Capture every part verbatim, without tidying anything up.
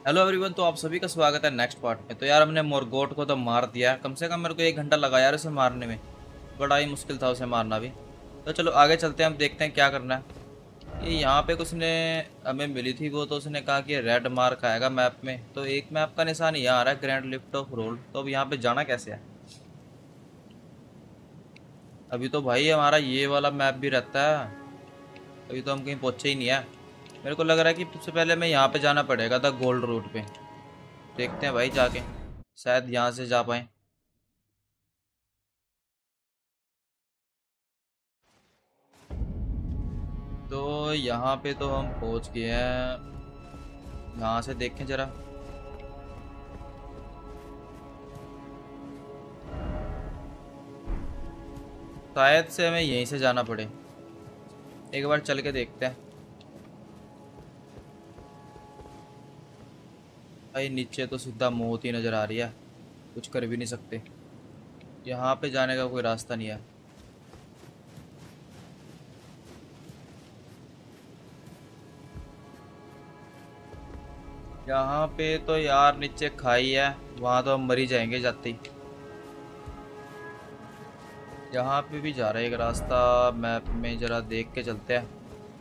Hello everyone. तो आप सभी का स्वागत है नेक्स्ट पार्ट में। तो यार हमने मोरगोट को तो मार दिया। कम से कम मेरे को एक घंटा लगा यार उसे मारने में। बड़ा ही मुश्किल था उसे मारना भी। तो चलो आगे चलते हैं, हम देखते हैं क्या करना है। ये यहाँ पे कुछ ने हमें मिली थी, वो तो उसने कहा कि रेड मार्क आएगा मैप में। तो एक मैप का निशान यहाँ आ रहा है, ग्रैंड लिफ्ट ऑफ रोल। तो अब यहाँ पे जाना कैसे है? अभी तो भाई हमारा ये वाला मैप भी रहता है। अभी तो हम कहीं पहुँचे ही नहीं है। मेरे को लग रहा है कि सबसे पहले मैं यहाँ पे जाना पड़ेगा था, गोल्ड रूट पे। देखते हैं भाई जाके, शायद यहाँ से जा पाए। तो यहाँ पे तो हम पहुँच गए हैं। यहाँ से देखें जरा। शायद से हमें यहीं से जाना पड़े। एक बार चल के देखते हैं। भाई नीचे तो सीधा मौत ही नज़र आ रही है, कुछ कर भी नहीं सकते। यहाँ पे जाने का कोई रास्ता नहीं है। यहाँ पे तो यार नीचे खाई है, वहाँ तो हम मर ही जाएंगे जाते ही। यहाँ पे भी जा रहा है एक रास्ता, मैप में जरा देख के चलते हैं।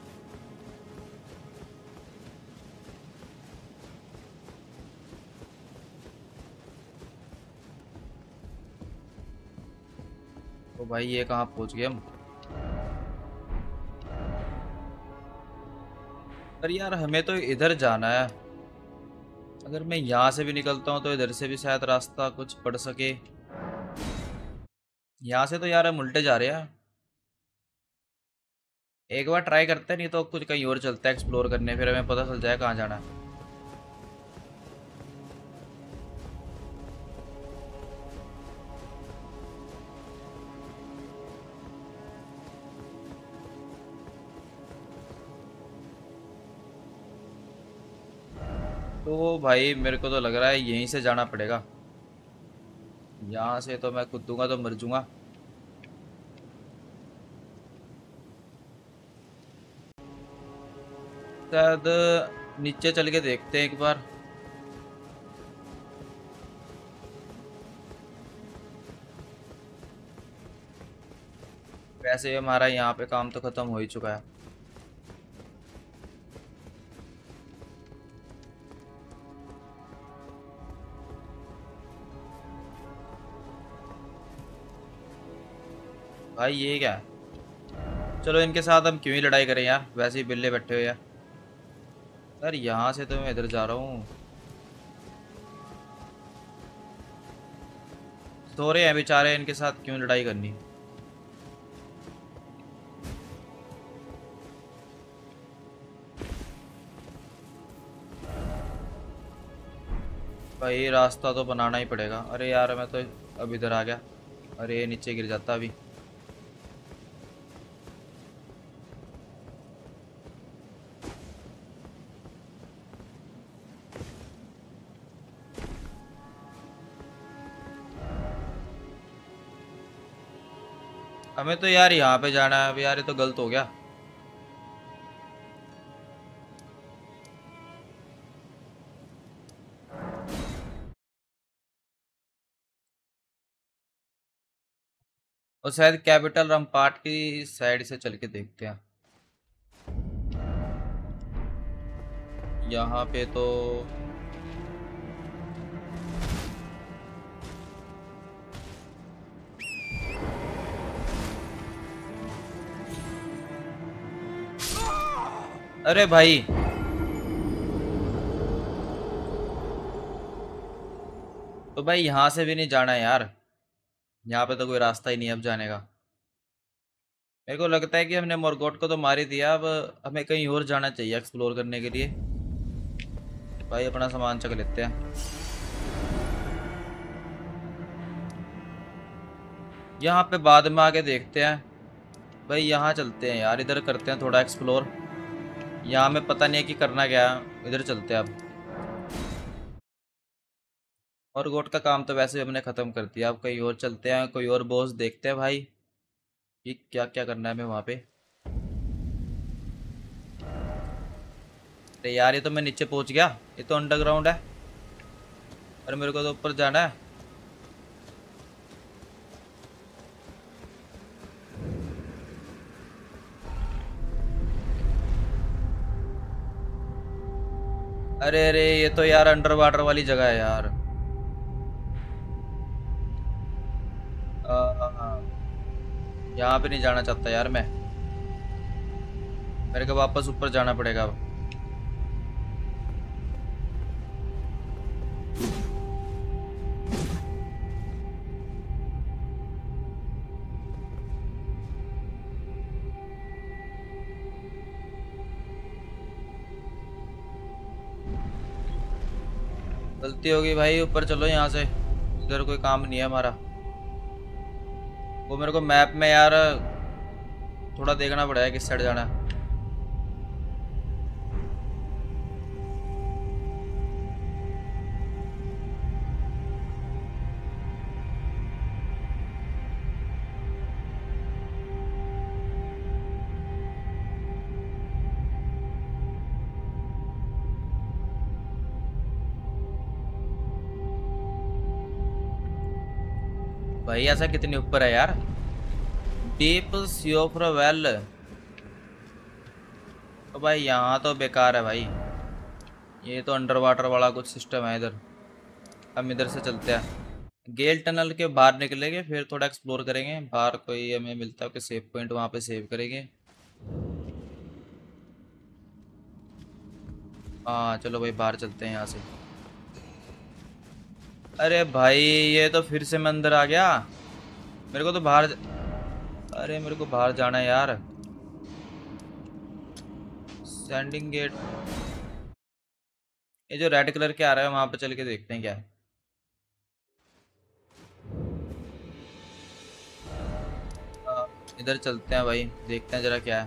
तो भाई ये कहाँ पहुँच गए हम? पर यार हमें तो इधर जाना है। अगर मैं यहाँ से भी निकलता हूँ तो इधर से भी शायद रास्ता कुछ पड़ सके। यहाँ से तो यार हम उल्टे जा रहे हैं। एक बार ट्राई करते हैं, नहीं तो कुछ कहीं और चलते हैं एक्सप्लोर करने, फिर हमें पता चल जाए कहाँ जाना है। तो भाई मेरे को तो लग रहा है यहीं से जाना पड़ेगा। यहाँ से तो मैं कूदूंगा तो मर जाऊंगा। शायद नीचे चल के देखते हैं एक बार। वैसे हमारा यहाँ पे काम तो ख़त्म हो ही चुका है। भाई ये क्या है? चलो इनके साथ हम क्यों ही लड़ाई करें यार, वैसे ही बिल्ले बैठे हुए हैं। यार यहाँ से तो मैं इधर जा रहा हूँ। सो रहे हैं बेचारे, इनके साथ क्यों लड़ाई करनी। भाई रास्ता तो बनाना ही पड़ेगा। अरे यार मैं तो अब इधर आ गया। अरे ये नीचे गिर जाता अभी। हमें तो यार यहाँ पे जाना है। अब यार ये तो गलत हो गया। और शायद कैपिटल रम्पार्ट की साइड से चल के देखते हैं। यहाँ पे तो अरे भाई, तो भाई यहाँ से भी नहीं जाना है यार। यहाँ पे तो कोई रास्ता ही नहीं है अब जाने का। मेरे को लगता है कि हमने मोरगोट को तो मार ही दिया। अब हमें कहीं और जाना चाहिए एक्सप्लोर करने के लिए। भाई अपना सामान चक लेते हैं। यहाँ पे बाद में आके देखते हैं। भाई यहाँ चलते हैं यार, इधर करते हैं थोड़ा एक्सप्लोर। यहाँ में पता नहीं है कि करना क्या है। इधर चलते हैं अब। मोरगोट का काम तो वैसे ही हमने ख़त्म कर दिया। अब कहीं और चलते हैं, कोई और बॉस देखते हैं भाई कि क्या क्या करना है हमें वहाँ पे। अरे यार ये तो मैं नीचे पहुंच गया। ये तो अंडरग्राउंड है। और मेरे को तो ऊपर जाना है। अरे अरे ये तो यार अंडर वाटर वाली जगह है यार। आ, यहाँ पे नहीं जाना चाहता यार मैं। मेरे को वापस ऊपर जाना पड़ेगा अब। गलती होगी भाई, ऊपर चलो यहाँ से। इधर कोई काम नहीं है हमारा। वो मेरे को मैप में यार थोड़ा देखना पड़ेगा किस साइड जाना है। भाई ऐसा कितने ऊपर है यार। Deep Siofra well. तो भाई यहाँ तो बेकार है भाई। ये तो अंडर वाटर वाला कुछ सिस्टम है इधर। हम इधर से चलते हैं। गेल टनल के बाहर निकलेंगे, फिर थोड़ा एक्सप्लोर करेंगे। बाहर कोई हमें मिलता है कि सेव पॉइंट, वहाँ पे सेव करेंगे। हाँ चलो भाई बाहर चलते हैं यहाँ से। अरे भाई ये तो फिर से मैं अंदर आ गया। मेरे को तो बाहर ज... अरे मेरे को बाहर जाना है यार। Standing gate. ये जो रेड कलर के आ रहा है वहां पे चल के देखते हैं क्या है। हाँ, इधर चलते हैं भाई, देखते हैं जरा क्या है।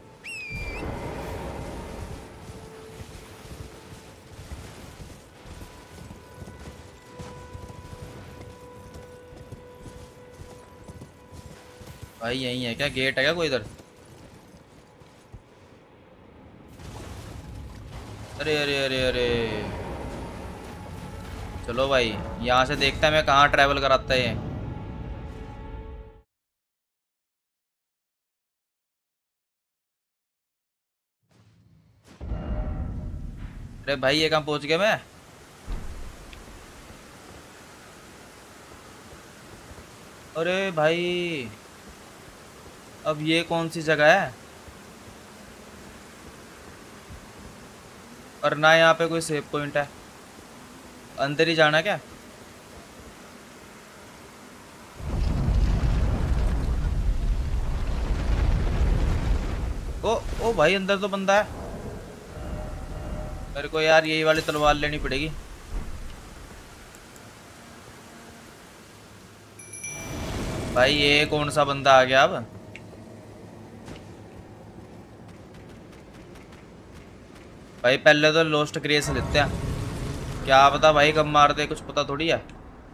भाई यही है क्या? गेट है क्या कोई इधर? अरे अरे अरे अरे। चलो भाई यहाँ से देखते हैं मैं कहाँ ट्रैवल कराता है ये। अरे भाई ये कहाँ पहुंच गया मैं? अरे भाई अब ये कौन सी जगह है? और ना यहाँ पे कोई सेव पॉइंट है। अंदर ही जाना क्या? ओ ओ भाई अंदर तो बंदा है। मेरे को यार यही वाली तलवार लेनी पड़ेगी। भाई ये कौन सा बंदा आ गया अब? भाई पहले तो लोस्ट क्रेस लेते हैं। क्या पता भाई कब मार दे, कुछ पता थोड़ी है।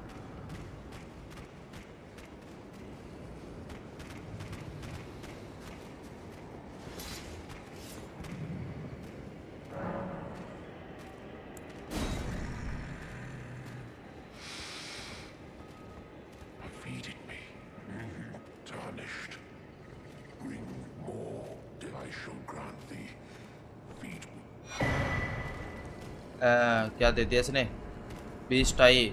Feeding me, tarnished. Bring more, till I shall grant thee. Feed me. आ, क्या दे दिया इसने? Beast eye.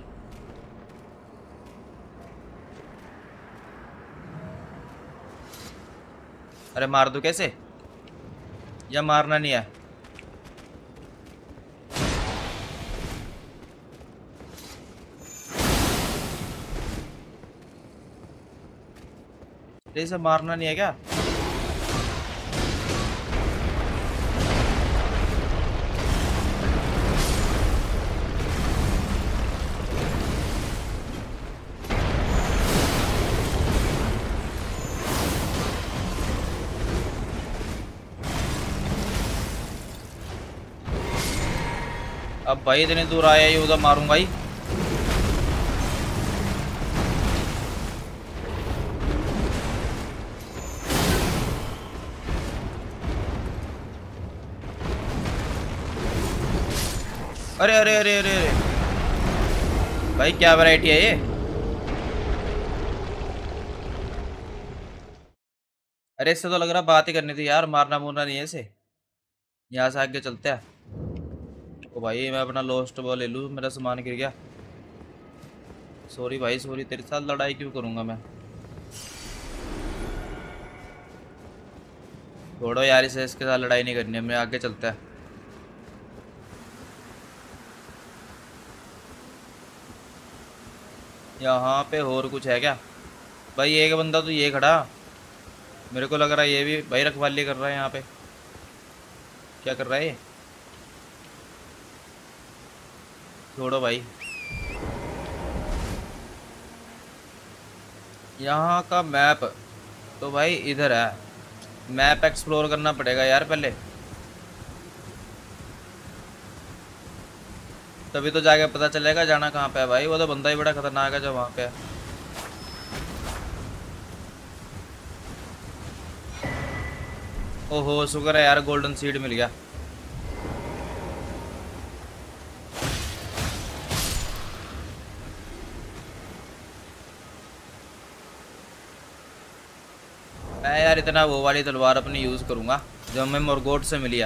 अरे मार दो कैसे? या मारना नहीं है? अरे इसे मारना नहीं है क्या? अब भाई इतनी दूर आया, ये उधर मारूंगा ही। अरे अरे अरे अरे अरे भाई क्या वैरायटी है ये। अरे इससे तो लग रहा बात ही करनी थी यार, मारना मुरना नहीं है इसे। यहाँ से आगे चलते हैं। ओ भाई मैं अपना लोस्ट बॉल ले लूँ, मेरा सामान गिर गया। सॉरी भाई सॉरी, तेरे साथ लड़ाई क्यों करूंगा मैं। छोड़ो यार इसे, इसके साथ लड़ाई नहीं करनी है, मैं आगे चलते हैं। यहाँ पे और कुछ है क्या। भाई एक बंदा तो ये खड़ा, मेरे को लग रहा है ये भी भाई रखवाली कर रहा है यहाँ पे। क्या कर रहा है ये। छोड़ो भाई। यहाँ का मैप तो भाई इधर है, मैप एक्सप्लोर करना पड़ेगा यार पहले, तभी तो जाके पता चलेगा जाना कहाँ पे है। भाई वो तो बंदा ही बड़ा खतरनाक है जो वहाँ पे है। ओहो शुक्र है यार गोल्डन सीड मिल गया। मैं यार इतना वो वाली तलवार अपनी यूज़ करूँगा जो हमें मोरगोट से मिली है।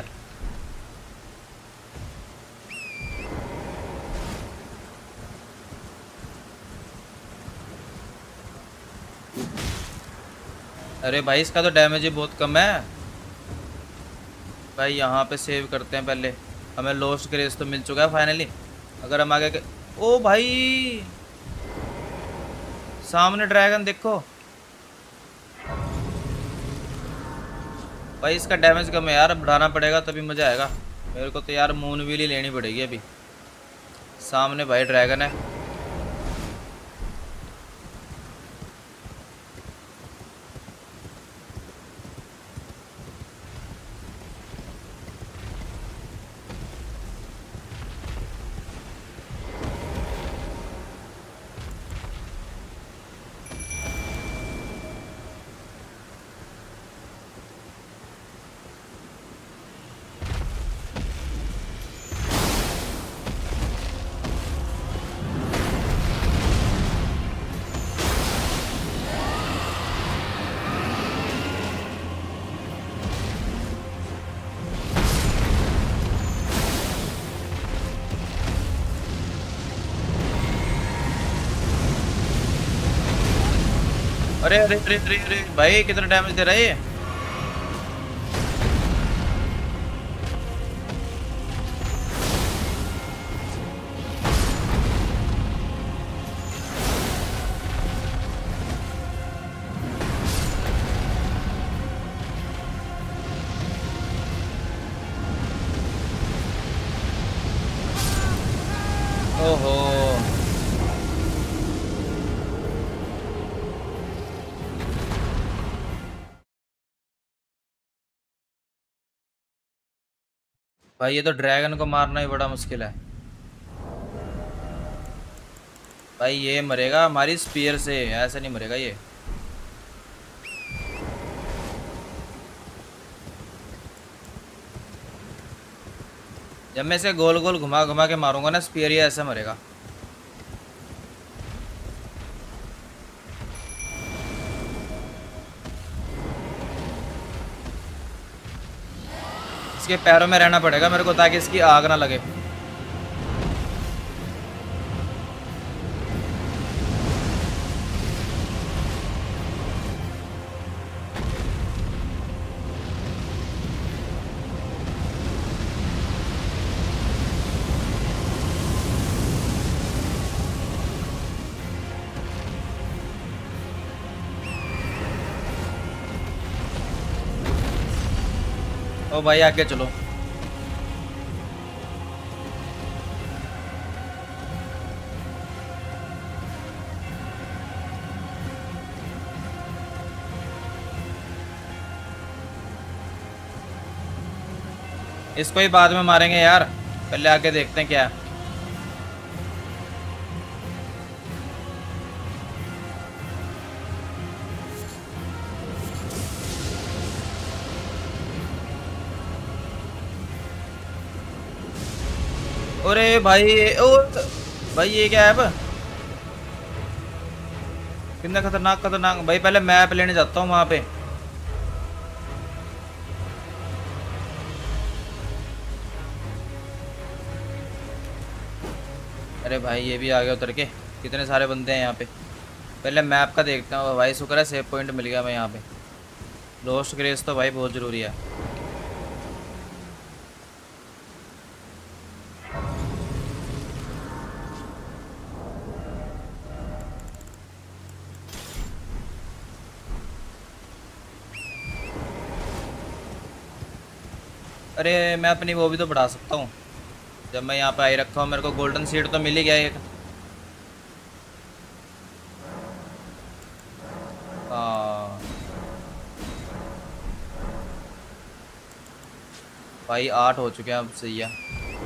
अरे भाई इसका तो डैमेज ही बहुत कम है। भाई यहाँ पे सेव करते हैं पहले, हमें लोस्ट ग्रेस तो मिल चुका है फाइनली। अगर हम आगे के... ओ भाई सामने ड्रैगन देखो। भाई इसका डैमेज कम है यार, बढ़ाना पड़ेगा तभी मज़ा आएगा। मेरे को तो यार मून व्हील ही लेनी पड़ेगी अभी। सामने भाई ड्रैगन है। अरे अरे अरे अरे अरे भाई कितना डैमेज दे रहा है ये। ओहो भाई ये तो ड्रैगन को मारना ही बड़ा मुश्किल है। भाई ये मरेगा हमारी स्पीयर से, ऐसे नहीं मरेगा ये। जब मैं इसे गोल गोल घुमा घुमा के मारूंगा ना स्पीयर, ये ऐसे मरेगा। इसके पैरों में रहना पड़ेगा मेरे को ताकि इसकी आग ना लगे। ओ भाई आगे चलो। इसको ही बाद में मारेंगे यार, पहले आके देखते हैं क्या है। अरे भाई ओ भाई ये क्या है अब? कितना खतरनाक खतरनाक भाई, पहले मैप लेने जाता हूँ वहां पे। अरे भाई ये भी आ गया उतर के, कितने सारे बंदे हैं यहाँ पे। पहले मैप का देखता हूँ भाई, शुक्र है सेव पॉइंट मिल गया मैं यहाँ पे। लोस्ट ग्रेस तो भाई बहुत ज़रूरी है। अरे मैं अपनी वो भी तो बढ़ा सकता हूँ। जब मैं यहाँ पे आई रखा हूँ, मेरे को गोल्डन सीड तो मिल ही गया एक। हाँ भाई आठ हो चुके हैं अब, सही है।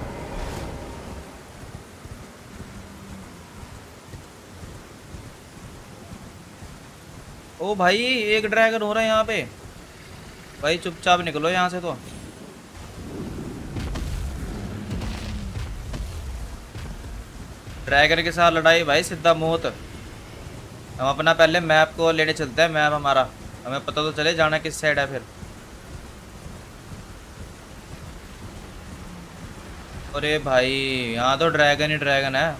ओ भाई एक ड्रैगन हो रहा है यहाँ पे। भाई चुपचाप निकलो यहाँ से तो। ड्रैगन के साथ लड़ाई भाई सीधा मौत। हम अपना पहले मैप को लेने चलते हैं, मैप हमारा, हमें पता तो चले जाना किस साइड है फिर। अरे भाई यहाँ तो ड्रैगन ही ड्रैगन है।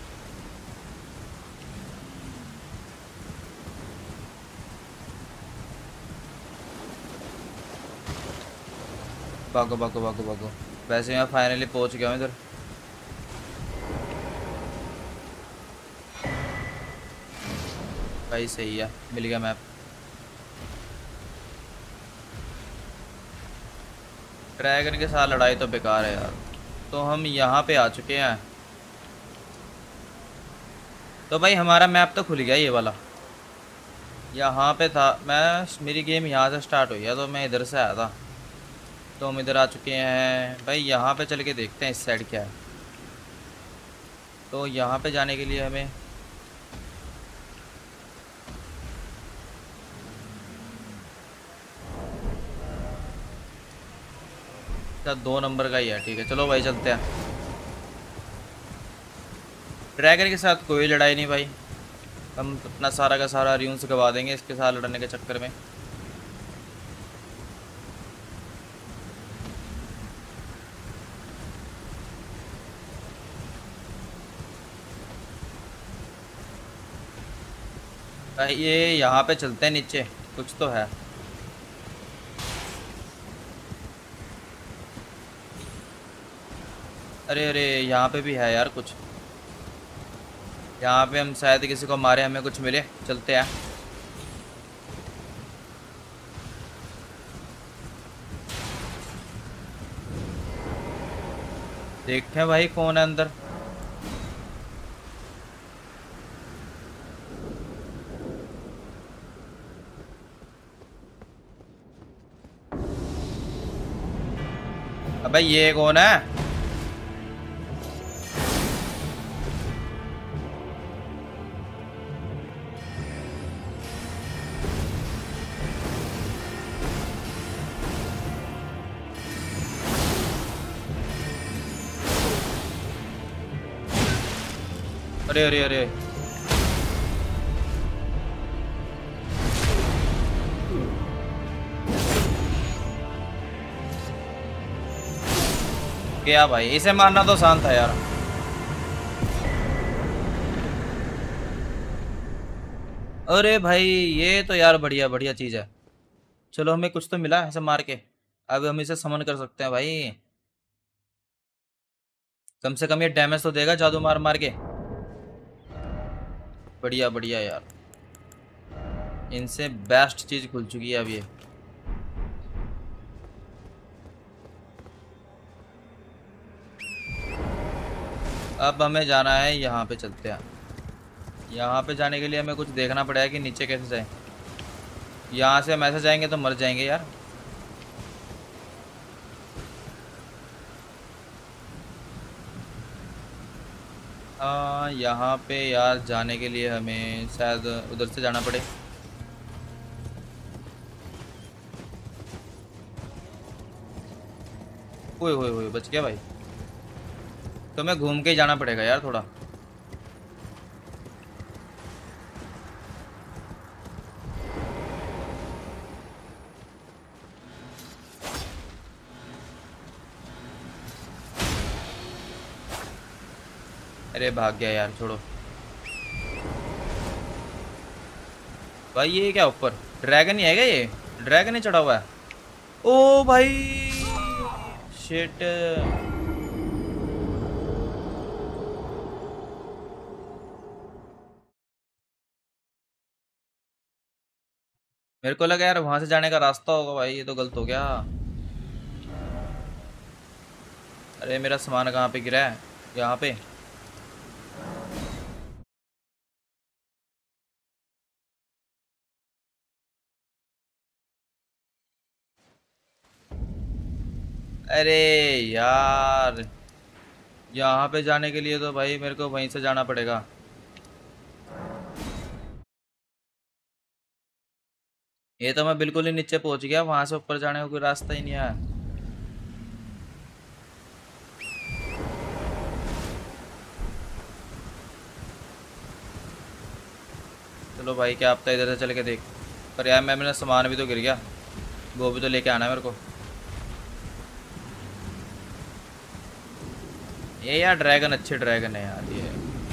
भागो भागो भागो भागो। वैसे मैं फाइनली पहुंच गया हूँ इधर। भाई सही है, मिल गया मैप। ड्रैगन के साथ लड़ाई तो बेकार है यार। तो हम यहाँ पे आ चुके हैं। तो भाई हमारा मैप तो खुल गया ये वाला। यहाँ पे था मैं, मेरी गेम यहाँ से स्टार्ट हुई है तो मैं इधर से आया था। तो हम इधर आ चुके हैं भाई। यहाँ पे चल के देखते हैं इस साइड क्या है। तो यहाँ पे जाने के लिए हमें शायद दो नंबर का ही है। ठीक है चलो भाई चलते हैं। ड्रैगन के साथ कोई लड़ाई नहीं भाई, हम अपना सारा का सारा र्यून्स गवा देंगे इसके साथ लड़ने के चक्कर में। भाई ये यहाँ पे चलते हैं नीचे, कुछ तो है। अरे अरे यहाँ पे भी है यार कुछ। यहाँ पे हम शायद किसी को मारे, हमें कुछ मिले। चलते हैं। देखते हैं भाई कौन है अंदर। अबे ये कौन है? अरे अरे अरे क्या भाई, इसे मारना तो आसान था यार। अरे भाई ये तो यार बढ़िया बढ़िया चीज़ है। चलो हमें कुछ तो मिला ऐसे मार के। अब हम इसे समन कर सकते हैं भाई। कम से कम ये डैमेज तो देगा जादू मार मार के। बढ़िया बढ़िया यार, इनसे बेस्ट चीज़ खुल चुकी है अब ये। अब हमें जाना है, यहाँ पे चलते हैं। यहाँ पे जाने के लिए हमें कुछ देखना पड़ेगा कि नीचे कैसे जाए। यहाँ से हम ऐसे जाएंगे तो मर जाएंगे यार। हाँ यहाँ पे यार जाने के लिए हमें शायद उधर से जाना पड़े। ओए ओए ओए बच गया भाई। तो मैं घूम के ही जाना पड़ेगा यार थोड़ा। अरे भाग गया यार, छोड़ो। भाई ये क्या ऊपर ड्रैगन ही है क्या? ये ड्रैगन ही चढ़ा हुआ है। ओ भाई शिट। मेरे को लगा यार वहां से जाने का रास्ता होगा भाई, ये तो गलत हो गया। अरे मेरा सामान कहाँ पे गिरा है? यहाँ पे। अरे यार, यहाँ पे जाने के लिए तो भाई मेरे को वहीं से जाना पड़ेगा। ये तो मैं बिल्कुल ही नीचे पहुंच गया, वहां से ऊपर जाने का कोई रास्ता ही नहीं है। चलो भाई, क्या आपका इधर से चल के देख। पर यार मैं मेरा सामान भी तो गिर गया, वो भी तो लेके आना है मेरे को। ये यार ड्रैगन अच्छे ड्रैगन है यार ये।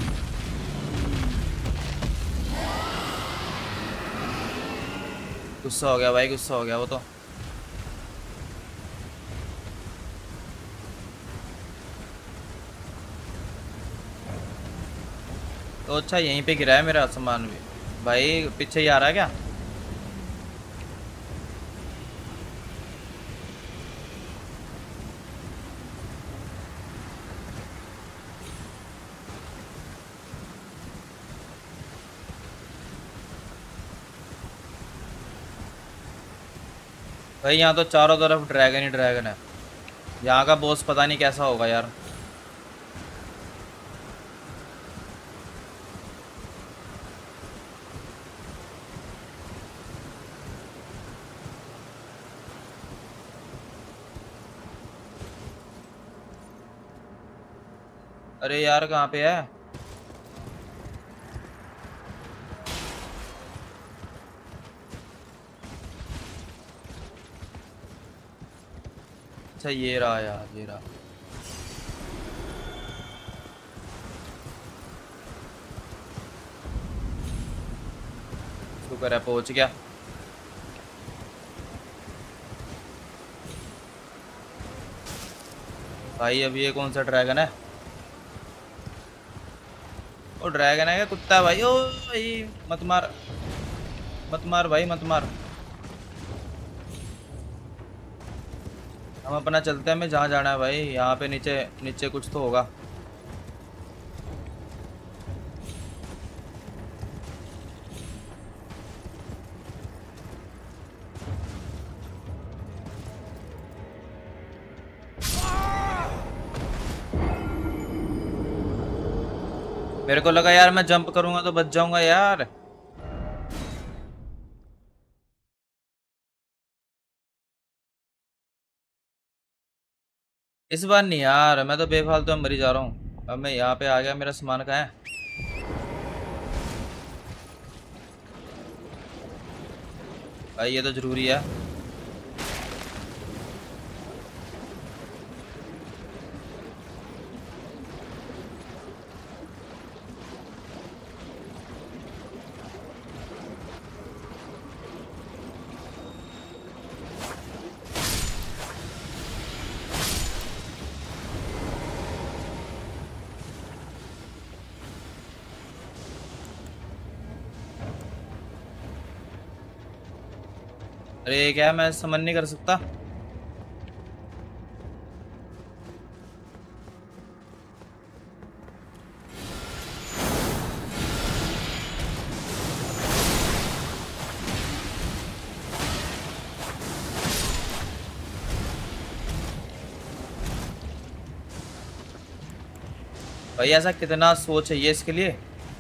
गुस्सा हो गया भाई, गुस्सा हो गया वो तो। तो अच्छा यहीं पे गिरा है मेरा सामान भी। भाई पीछे ही आ रहा है क्या? भाई यहाँ तो चारों तरफ ड्रैगन ही ड्रैगन है। यहाँ का बॉस पता नहीं कैसा होगा यार। अरे यार कहाँ पे है? अच्छा ये रहा यार, ये रहा। शुक्र है पहुंच गया। भाई अभी ये कौन सा ड्रैगन है? ओ ड्रैगन है क्या कुत्ता है भाई? ओ भाई मत मार, मत मार भाई मत मार। हम अपना चलते हैं, हमें जहाँ जाना है भाई। यहाँ पे नीचे नीचे कुछ तो होगा। मेरे को लगा यार मैं जंप करूंगा तो बच जाऊंगा यार। इस बार नहीं यार, मैं तो बेफालतू में मरी जा रहा हूँ। अब मैं यहाँ पे आ गया, मेरा सामान कहाँ है? भाई ये तो जरूरी है। अरे क्या मैं समझ नहीं कर सकता? भाई ऐसा कितना सोच चाहिए इसके लिए?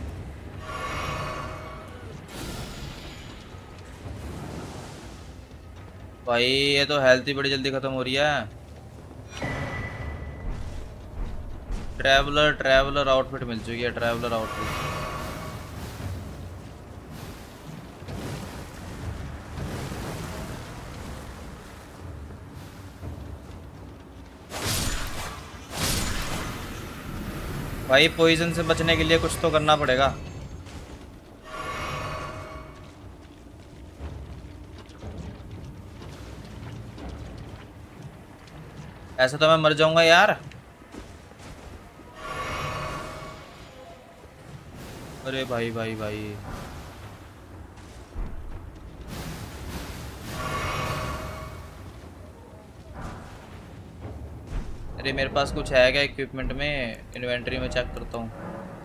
भाई ये तो हेल्थ ही बड़ी जल्दी खत्म हो रही है। ट्रैवलर ट्रैवलर आउटफिट मिल चुकी है, ट्रैवलर आउटफिट। भाई पॉइजन से बचने के लिए कुछ तो करना पड़ेगा। ऐसे तो मैं मर जाऊंगा यार। अरे भाई भाई भाई, अरे मेरे पास कुछ है क्या इक्विपमेंट में? इन्वेंटरी में चेक करता हूँ।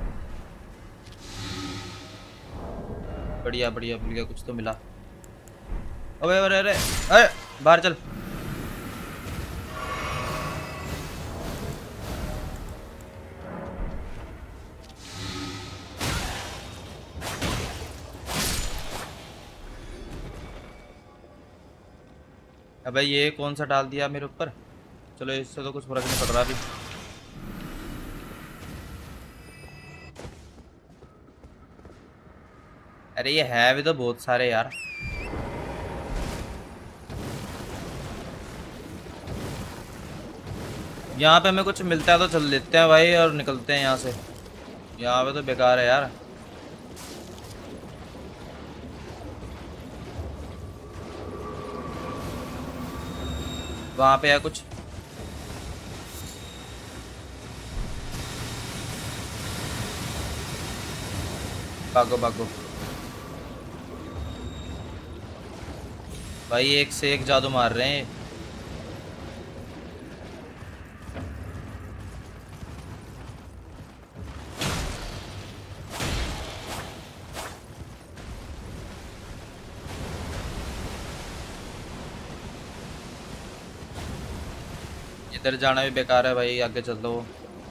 बढ़िया बढ़िया बढ़िया, कुछ तो मिला। अबे अरे अरे अरे बाहर चल। अबे ये कौन सा डाल दिया मेरे ऊपर? चलो इससे तो कुछ फर्क नहीं पड़ रहा अभी। अरे ये है भी तो बहुत सारे यार। यहाँ पे हमें कुछ मिलता है तो चल लेते हैं भाई और निकलते हैं यहाँ से। यहाँ पे तो बेकार है यार। वहाँ पे है कुछ। भागो भागो भाई, एक से एक जादू मार रहे हैं। इधर जाना भी बेकार है भाई, आगे चल दो।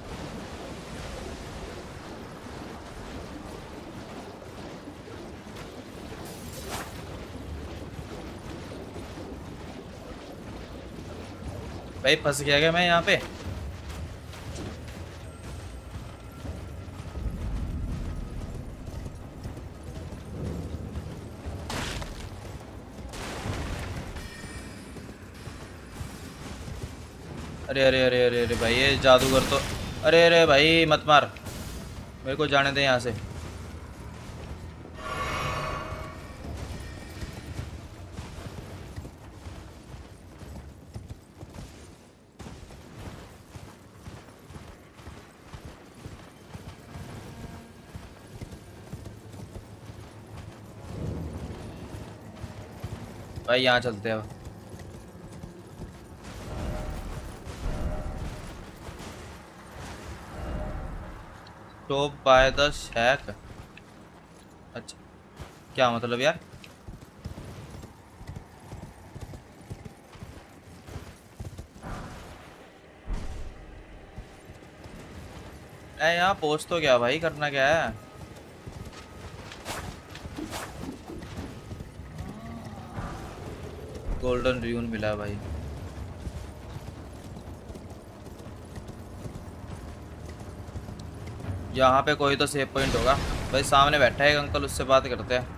भाई फंस गया क्या मैं यहाँ पे? अरे अरे अरे अरे अरे भाई ये जादूगर तो। अरे अरे भाई मत मार, मेरे को जाने दे यहाँ से। भाई यहाँ चलते हैं। Top by the shack. अच्छा क्या मतलब यार? ए यहाँ पोस्ट तो क्या भाई, करना क्या है? गोल्डन र्यून मिला भाई। यहाँ पे कोई तो सेव पॉइंट होगा भाई। सामने बैठा है एक अंकल, उससे बात करते हैं।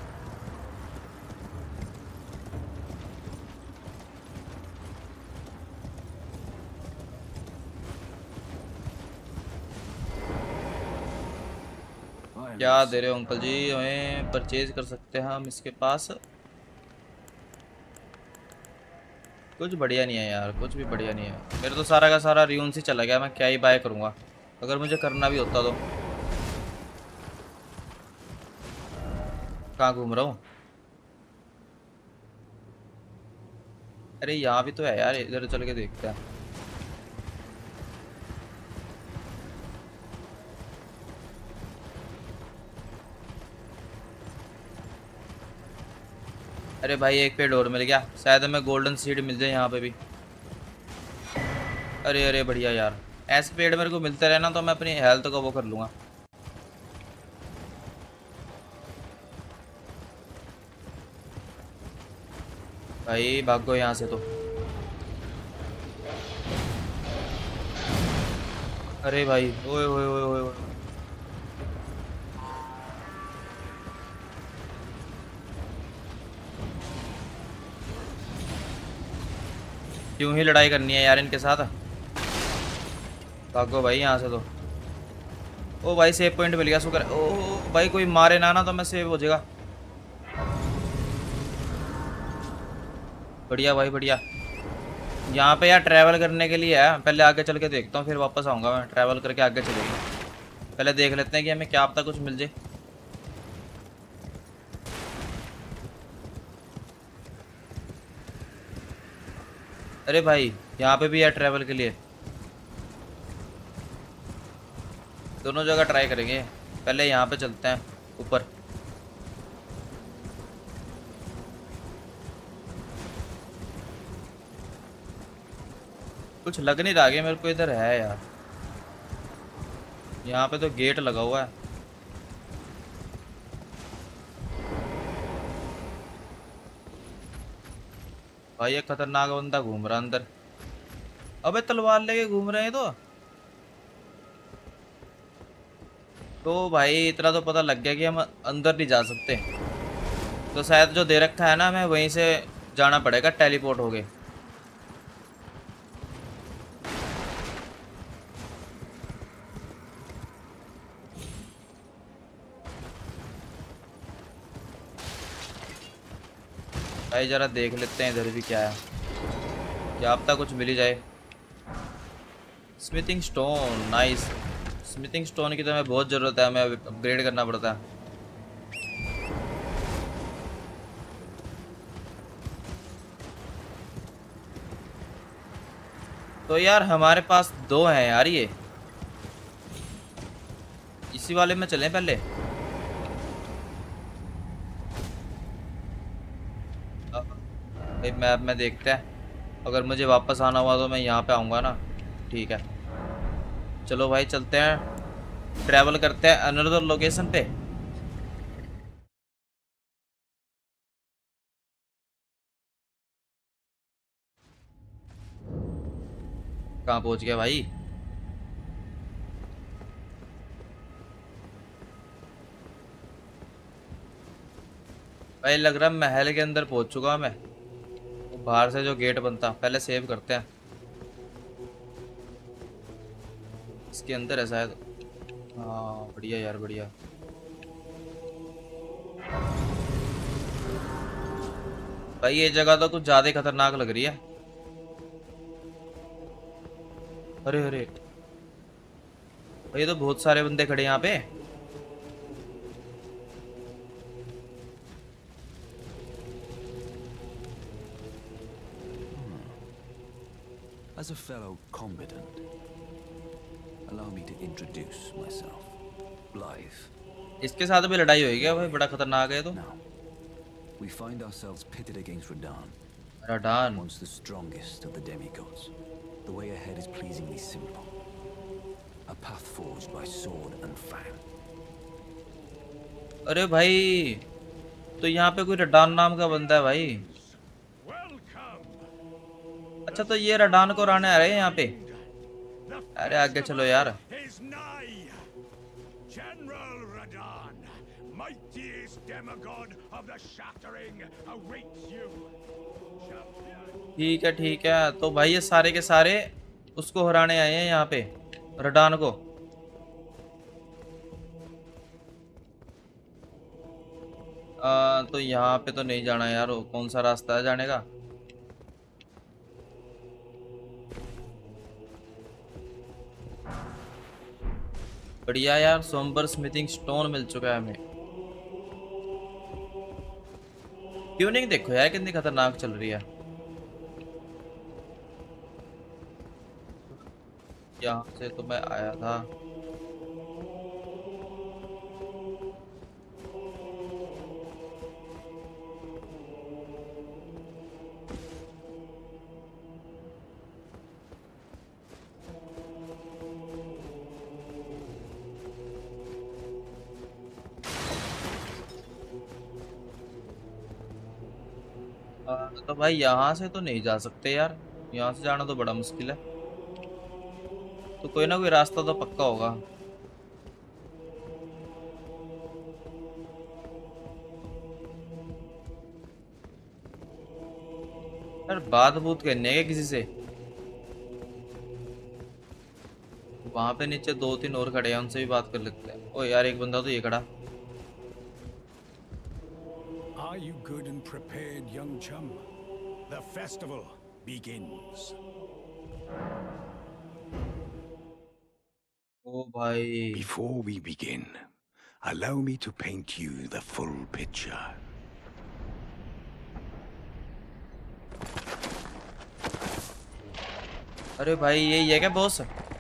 क्या दे रहे हो अंकल जी? हमें परचेज कर सकते हैं हम इसके पास। कुछ बढ़िया नहीं है यार, कुछ भी बढ़िया नहीं है। मेरा तो सारा का सारा र्यून से चला गया, मैं क्या ही बाय करूँगा अगर मुझे करना भी होता तो। कहाँ घूम रहा हूँ? अरे यहाँ भी तो है यार, इधर चल के देखते हैं। अरे भाई एक पेड़ और मिल गया, शायद हमें गोल्डन सीड मिल जाए यहाँ पे भी। अरे अरे बढ़िया यार, ऐसे पेड़ मेरे को मिलते रहे ना तो मैं अपनी हेल्थ को वो कर लूँगा। भाई भागो यहाँ से तो। अरे भाई, ओए ओए ओए ओए ओए। क्यों ही लड़ाई करनी है यार इनके साथ। भागो भाई यहाँ से तो। ओ भाई सेव पॉइंट मिल गया, शुक्र है। ओ भाई कोई मारे ना ना तो मैं सेव हो जाएगा। बढ़िया भाई बढ़िया। यहाँ पे यार ट्रैवल करने के लिए है, पहले आगे चल के देखता हूँ फिर वापस आऊँगा मैं। ट्रैवल करके आगे चलेंगे, पहले देख लेते हैं कि हमें क्या पता कुछ मिल जाए। अरे भाई यहाँ पे भी है ट्रैवल के लिए, दोनों जगह ट्राई करेंगे। पहले यहाँ पे चलते हैं ऊपर। कुछ लग नहीं रहा कि मेरे को इधर है यार। यहाँ पे तो गेट लगा हुआ है। भाई ये खतरनाक बंदा घूम रहा अंदर। अबे तलवार लेके घूम रहे हैं तो तो भाई इतना तो पता लग गया कि हम अंदर नहीं जा सकते। तो शायद जो दे रखा है ना, हमें वहीं से जाना पड़ेगा टेलीपोर्ट हो गए। भाई जरा देख लेते हैं इधर भी क्या है, क्या पता कुछ मिल ही जाए। Smithing stone, nice. Smithing stone की तो हमें बहुत ज़रूरत है, हमें अपग्रेड करना पड़ता है। तो यार हमारे पास दो हैं यार, ये इसी वाले में चलें पहले। भाई मैप में देखते हैं, अगर मुझे वापस आना हुआ तो मैं यहाँ पे आऊँगा ना। ठीक है चलो भाई चलते हैं, ट्रैवल करते हैं अनदर लोकेशन पे। कहाँ पहुँच गया भाई? भाई लग रहा है महल के अंदर पहुँच चुका मैं। बाहर से जो गेट बनता, पहले सेव करते हैं। इसके अंदर है शायद। हाँ बढ़िया यार बढ़िया। भाई ये जगह तो कुछ ज्यादा ही खतरनाक लग रही है। अरे अरे भाई ये तो बहुत सारे बंदे खड़े हैं यहाँ पे। As a fellow combatant, allow me to introduce myself. Blythe. इसके साथ भी लड़ाई होगी क्या भाई? बड़ा खतरनाक है ये तो। Now, we find ourselves pitted against Radahn, राडान। once the strongest of the demigods. The way ahead is pleasingly simple. A path forged by sword and fang. अरे भाई तो यहाँ पे कोई रडान नाम का बंदा है भाई। अच्छा तो ये रडान को राने आ रहे हैं यहाँ पे। अरे आगे चलो यार। General Radahn, mightiest demigod of the Shattering, awaits you. ठीक है ठीक है, तो भाई ये सारे के सारे उसको हराने आए हैं यहाँ पे, रडान को। आ, तो यहाँ पे तो नहीं जाना यार, कौन सा रास्ता है जाने का? बढ़िया यार, सोमबर स्मिथिंग स्टोन मिल चुका है हमें। ट्यूनिंग देखो यार कितनी खतरनाक चल रही है। यहाँ से तो मैं आया था। आ, तो भाई यहाँ से तो नहीं जा सकते यार, यहाँ से जाना तो बड़ा मुश्किल है। तो कोई ना कोई रास्ता तो पक्का होगा। यार बात बूत करनी है क्या किसी से? वहां पे नीचे दो तीन और खड़े हैं, उनसे भी बात कर लेते हैं। ओ यार एक बंदा तो ये खड़ा। Are you good and prepared, young chum? The festival begins. ओ भाई। Before we begin, allow me to paint you the full picture. अरे भाई यही है क्या boss?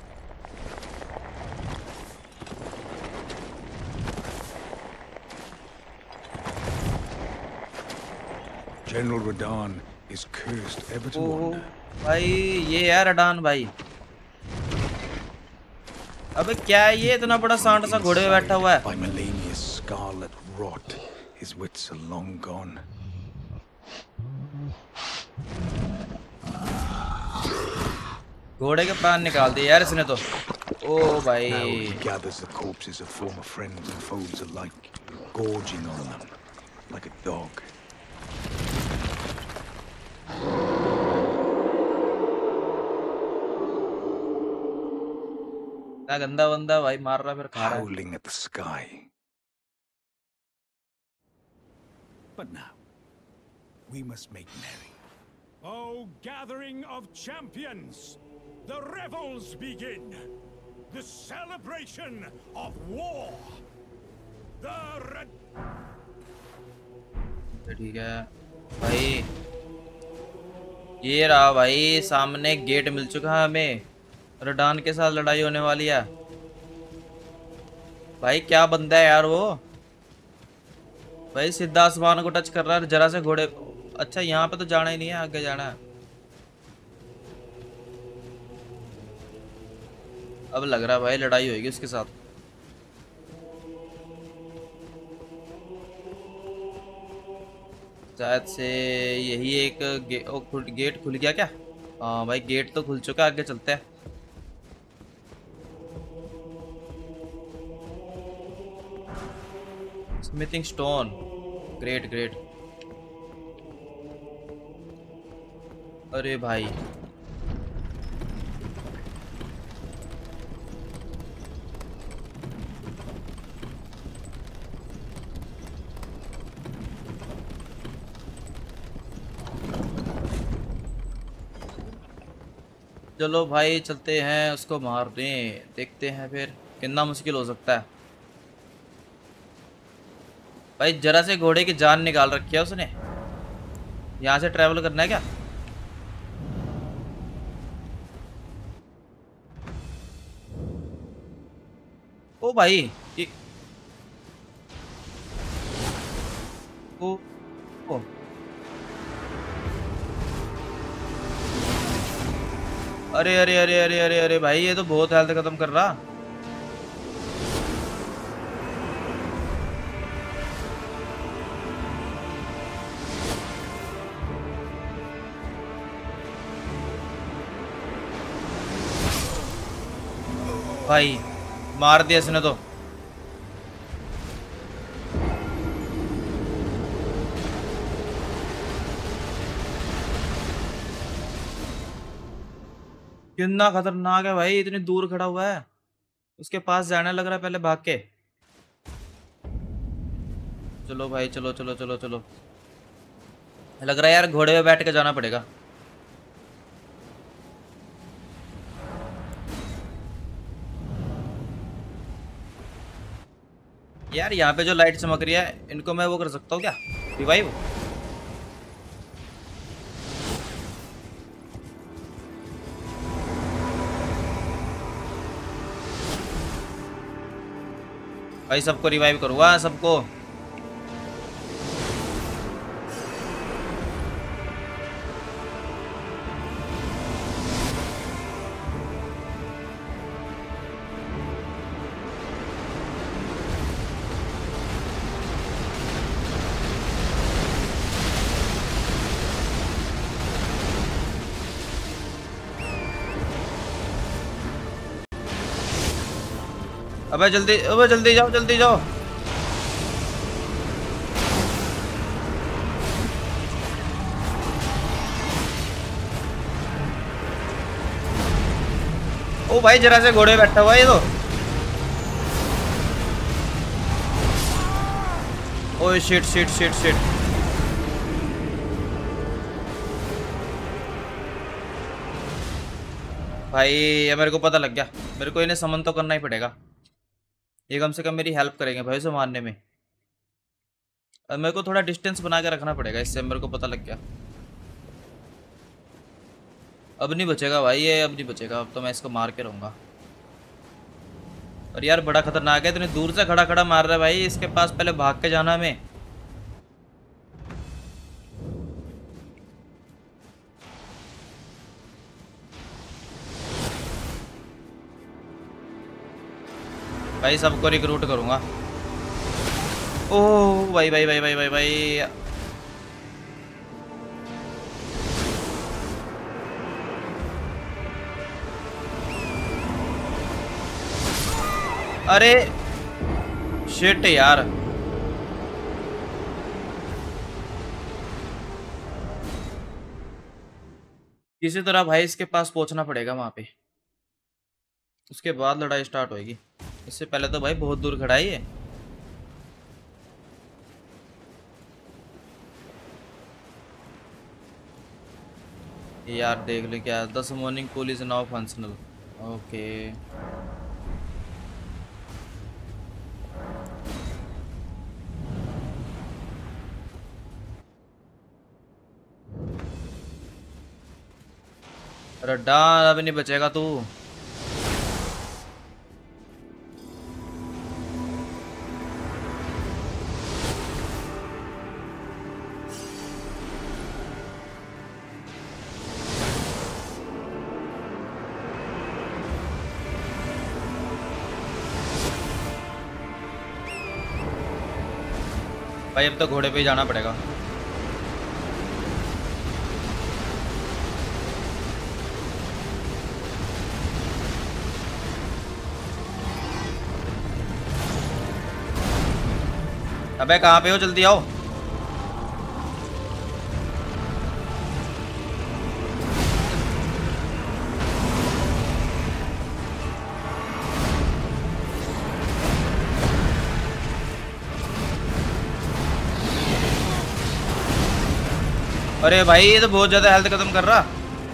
General Radahn is cursed ever to ओ wander. भाई ये है रडान भाई। अबे क्या है ये इतना बड़ा सांड सा घोड़े पे बैठा हुआ है? By Melania's scarlet rot, his wits are long gone. घोड़े के प्राण निकाल दिए यार इसने तो। ओ भाई Now he gathers the corpses of former friends and foes alike, gorging on them like a dog. क्या गंदा बंदा भाई, मार रहा फिर खा रहा है। Howling at the sky. But now, we must make merry. Oh, gathering of champions! The revels begin! The celebration of war! The red... ठीक है भाई, ये रहा भाई सामने गेट मिल चुका है हमें। रडान के साथ लड़ाई होने वाली है। भाई क्या बंदा है यार वो भाई, सीधा आसमान को टच कर रहा है जरा से घोड़े। अच्छा यहाँ पे तो जाना ही नहीं है, आगे जाना है। अब लग रहा है भाई लड़ाई होगी उसके साथ। शायद से यही एक गे, ओ, खुल, गेट खुल गया क्या? हाँ भाई गेट तो खुल चुका है, आगे चलते हैं। Smithing stone, great great. अरे भाई चलो भाई चलते हैं उसको मारने, देखते हैं फिर कितना मुश्किल हो सकता है। भाई जरा से घोड़े की जान निकाल रखी है उसने। यहाँ से ट्रैवल करना है क्या? ओ भाई ये ओ, ओ। अरे अरे अरे अरे अरे अरे भाई ये तो बहुत हेल्थ खत्म कर रहा। भाई मार दिया इसने तो। कितना खतरनाक है भाई, इतनी दूर खड़ा हुआ है। उसके पास जाना लग रहा है पहले भाग के। चलो भाई चलो चलो चलो चलो। लग रहा है यार घोड़े पे बैठ के जाना पड़ेगा। यार यहाँ पे जो लाइट चमक रही है इनको मैं वो कर सकता हूँ क्या, रिवाइव? भाई सबको रिवाइव करूँगा सबको। अबे जल्दी, अबे जल्दी जाओ, जल्दी जाओ। ओ भाई जरा से घोड़े बैठा हुआ है ये तो। ओए शिट शिट शिट शिट। भाई ये मेरे को पता लग गया, मेरे को इन्हें समन तो करना ही पड़ेगा। ये कम से कम मेरी हेल्प करेंगे भाई उसे मारने में। अब मेरे को थोड़ा डिस्टेंस बना के रखना पड़ेगा, इससे मेरे को पता लग गया। अब नहीं बचेगा भाई ये, अब नहीं बचेगा, अब तो मैं इसको मार के रहूँगा। और यार बड़ा खतरनाक है, इतनी दूर से खड़ा खड़ा मार रहा है भाई, इसके पास पहले भाग के जाना हमें। भाई सबको रिक्रूट करूंगा। ओह भाई भाई भाई भाई भाई भाई। अरे शिट यार। किसी तरह भाई इसके पास पहुंचना पड़ेगा वहां पे, उसके बाद लड़ाई स्टार्ट होएगी। इससे पहले तो भाई बहुत दूर खड़ा है ये। यार देख ले क्या, the summoning pool is now functional. Okay अरे डाल, अभी नहीं बचेगा तू। भाई अब तो घोड़े पे ही जाना पड़ेगा। अबे कहाँ पे हो, जल्दी आओ। अरे भाई ये तो बहुत ज्यादा हेल्थ खत्म कर रहा।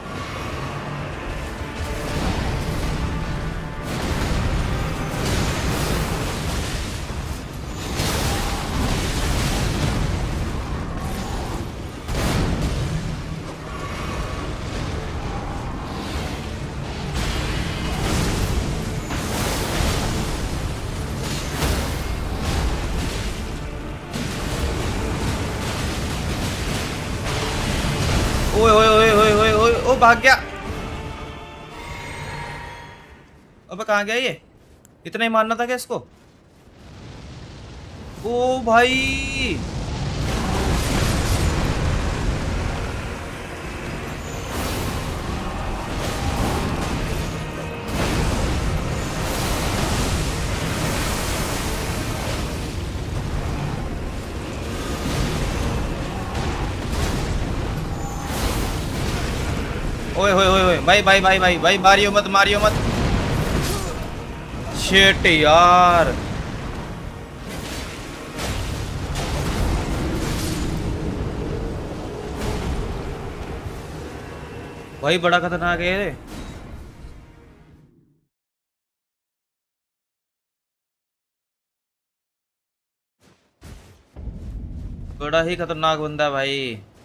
ओए ओए ओए ओए ओए ओए ओ भाग गया। अबे कहाँ गया ये, इतना ही मारना था क्या इसको? ओ भाई ओए ओए ओए ओए भाई भाई भाई भाई भाई मारियो मत, मारियो मत। शिट यार। भाई बड़ा खतरनाक है ये। बड़ा ही खतरनाक बंदा है भाई।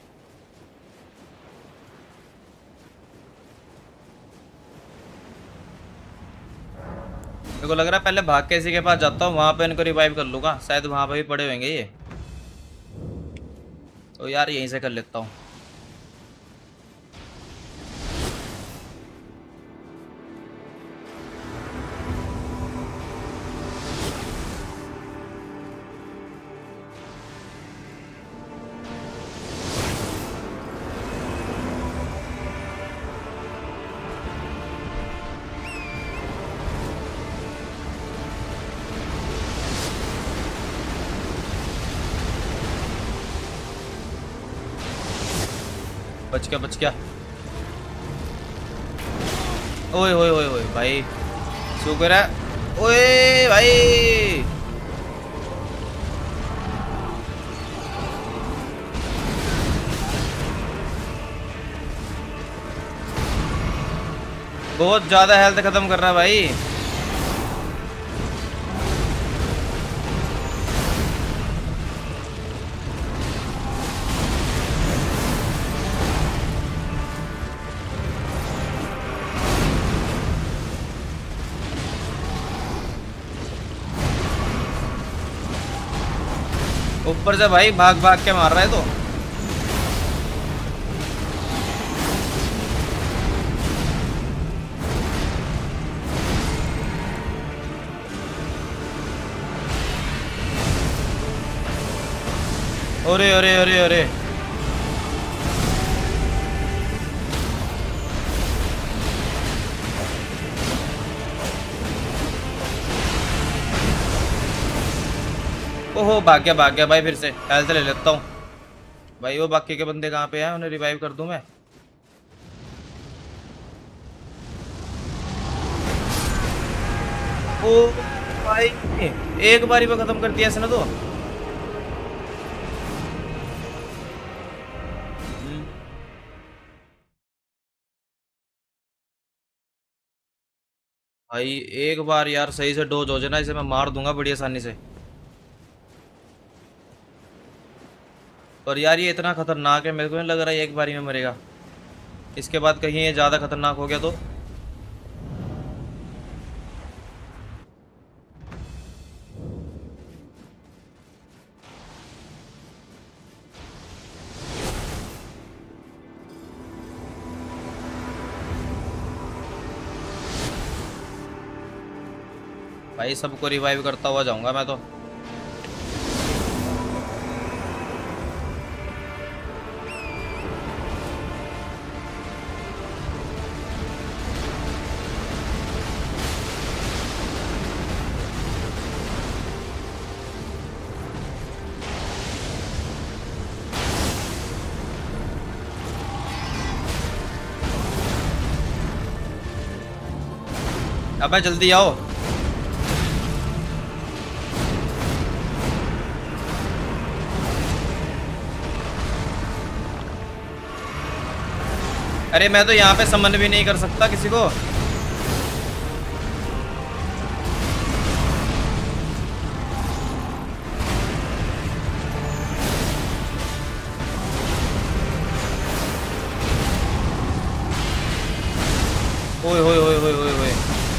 मेरे को लग रहा है पहले भाग के इसी के पास जाता हूँ, वहां पे इनको रिवाइव कर लूंगा, शायद वहां पे भी पड़े होंगे ये। तो यार यहीं से कर लेता हूँ। बच गया बच गया। ओए ओए ओए ओए भाई, शुक्र है। ओए भाई, बहुत ज्यादा हेल्थ खत्म कर रहा है भाई। ऊपर से भाई भाग भाग के मार रहा है तो। अरे अरे अरे अरे, ओहो भाग गया भाग गया भाई। फिर से हेल्थ ले लेता हूँ भाई। वो बाकी के बंदे कहाँ पे हैं, उन्हें रिवाइव कर दूं मैं। ओ भाई, एक बारी में खत्म कर दिया इसने तो। हम्म, भाई एक बार यार सही से डोज हो जाए ना, इसे मैं मार दूंगा बड़ी आसानी से। पर यार ये इतना खतरनाक है, मेरे को नहीं लग रहा है एक बारी में मरेगा। इसके बाद कहीं ये ज्यादा खतरनाक हो गया तो। भाई सबको रिवाइव करता हुआ जाऊंगा मैं तो। अबे जल्दी आओ। अरे मैं तो यहाँ पे समन भी नहीं कर सकता किसी को। ओए ओए ओए ओए ओए ओए,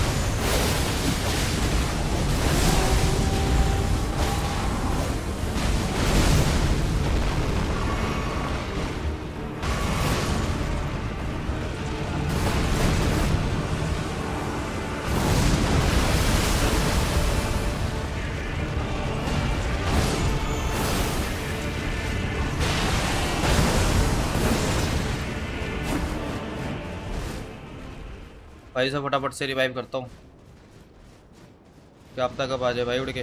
भाई से फटाफट से रिवाइव करता हूँ। क्या पता कब आ जाए भाई उड़ के।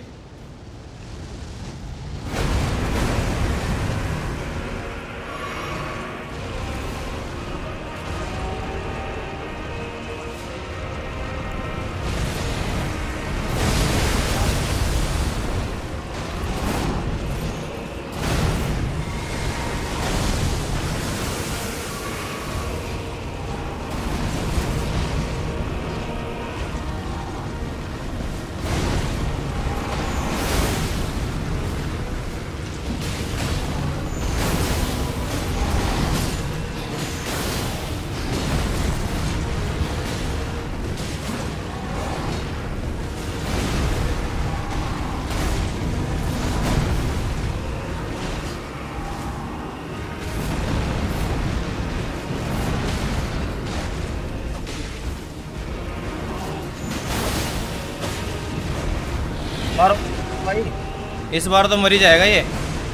और भाई इस बार तो मर ही जाएगा ये।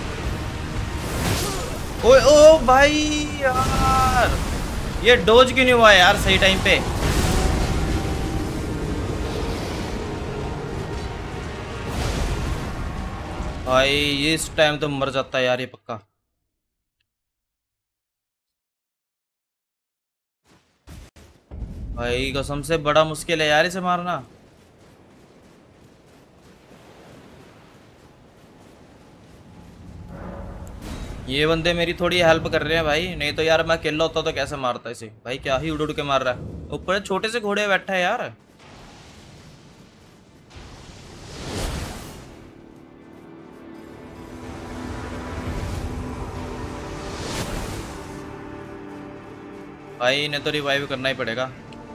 ओए ओ भाई यार, ये डोज क्यों नहीं हुआ यार सही टाइम पे। भाई इस टाइम तो मर जाता है यार ये पक्का। भाई कसम से बड़ा मुश्किल है यार इसे मारना। ये बंदे मेरी थोड़ी हेल्प कर रहे हैं भाई, नहीं तो यार मैं अकेला होता तो कैसे मारता इसे। भाई क्या ही उड़ उड़ के मार रहा है, ऊपर छोटे से घोड़े बैठा है यार। भाई इन्हें तो रिवाइव करना ही पड़ेगा।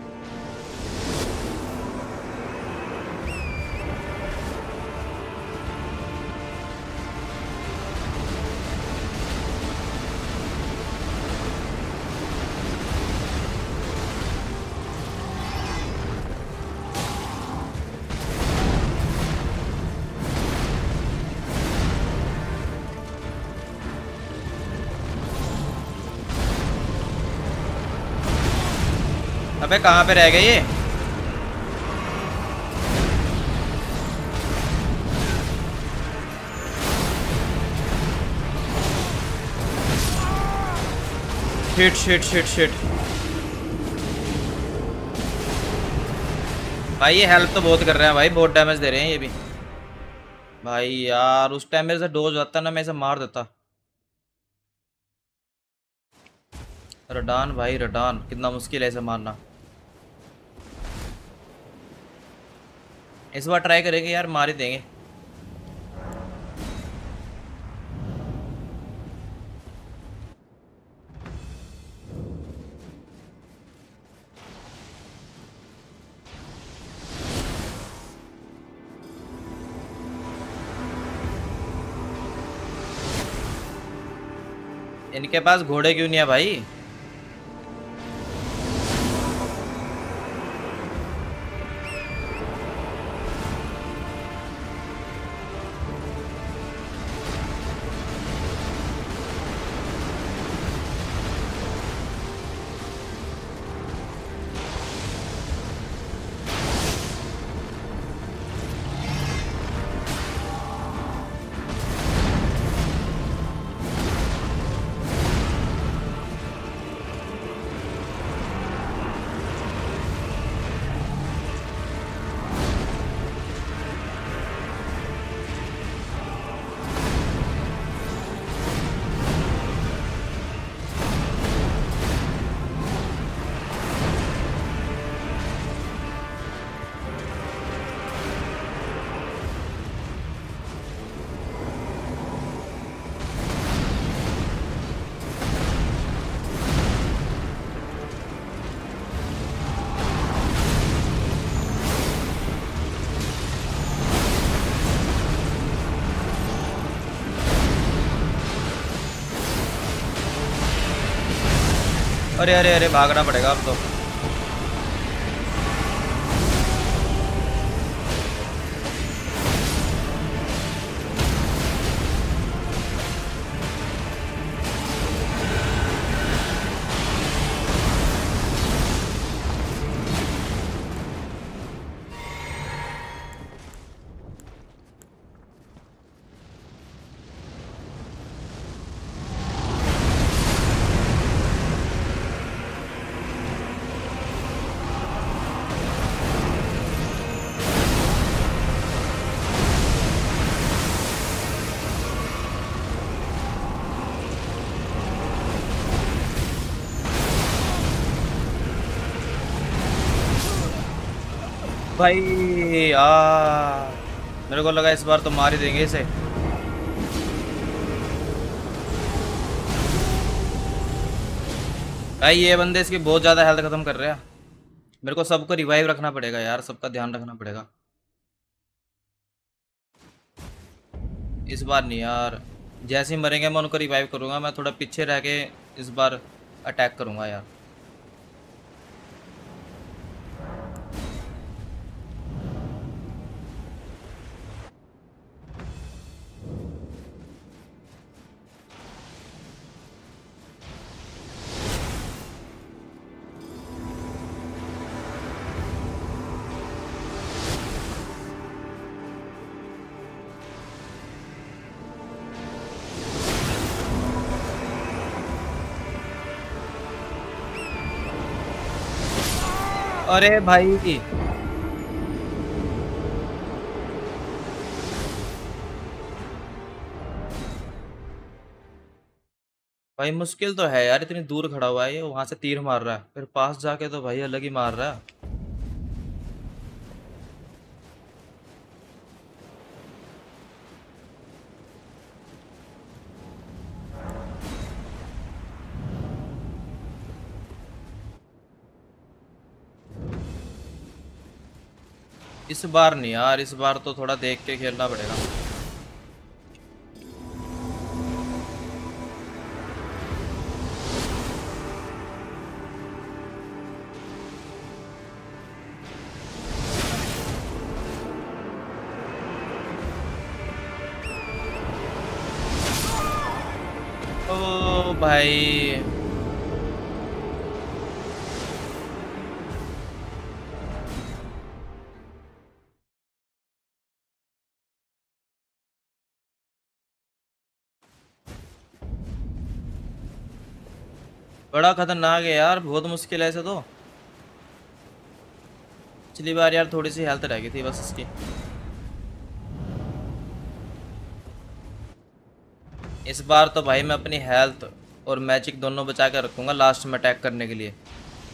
अबे कहाँ पे रह गए ये? Shit shit shit shit. भाई ये हेल्प तो बहुत कर रहे हैं भाई, बहुत डैमेज दे रहे हैं ये भी। भाई यार उस टाइम मेरे से डोज आता ना, मैं इसे मार देता। रडान भाई रडान, कितना मुश्किल है इसे मारना। इस बार ट्राई करेंगे यार, मार ही देंगे। इनके पास घोड़े क्यों नहीं है भाई? अरे अरे अरे भागना पड़ेगा अब तो। भाई आ मेरे को लगा इस बार तो मार ही देंगे इसे। भाई ये बंदे इसकी बहुत ज़्यादा हेल्थ ख़त्म कर रहे हैं। मेरे को सबको रिवाइव रखना पड़ेगा यार, सबका ध्यान रखना पड़ेगा। इस बार नहीं यार, जैसे ही मरेंगे मैं उनको रिवाइव करूँगा। मैं थोड़ा पीछे रह के इस बार अटैक करूँगा यार। अरे भाई, भाई मुश्किल तो है यार, इतनी दूर खड़ा हुआ है ये, वहां से तीर मार रहा है, फिर पास जाके तो भाई अलग ही मार रहा है। इस बार नहीं यार, इस बार तो थोड़ा देख के खेलना पड़ेगा। ओ भाई, बड़ा खतरनाक है यार, बहुत मुश्किल है ऐसे तो। पिछली बार यार थोड़ी सी हेल्थ रह गई थी बस इसकी। इस बार तो भाई मैं अपनी हेल्थ और मैजिक दोनों बचा के रखूंगा लास्ट में अटैक करने के लिए।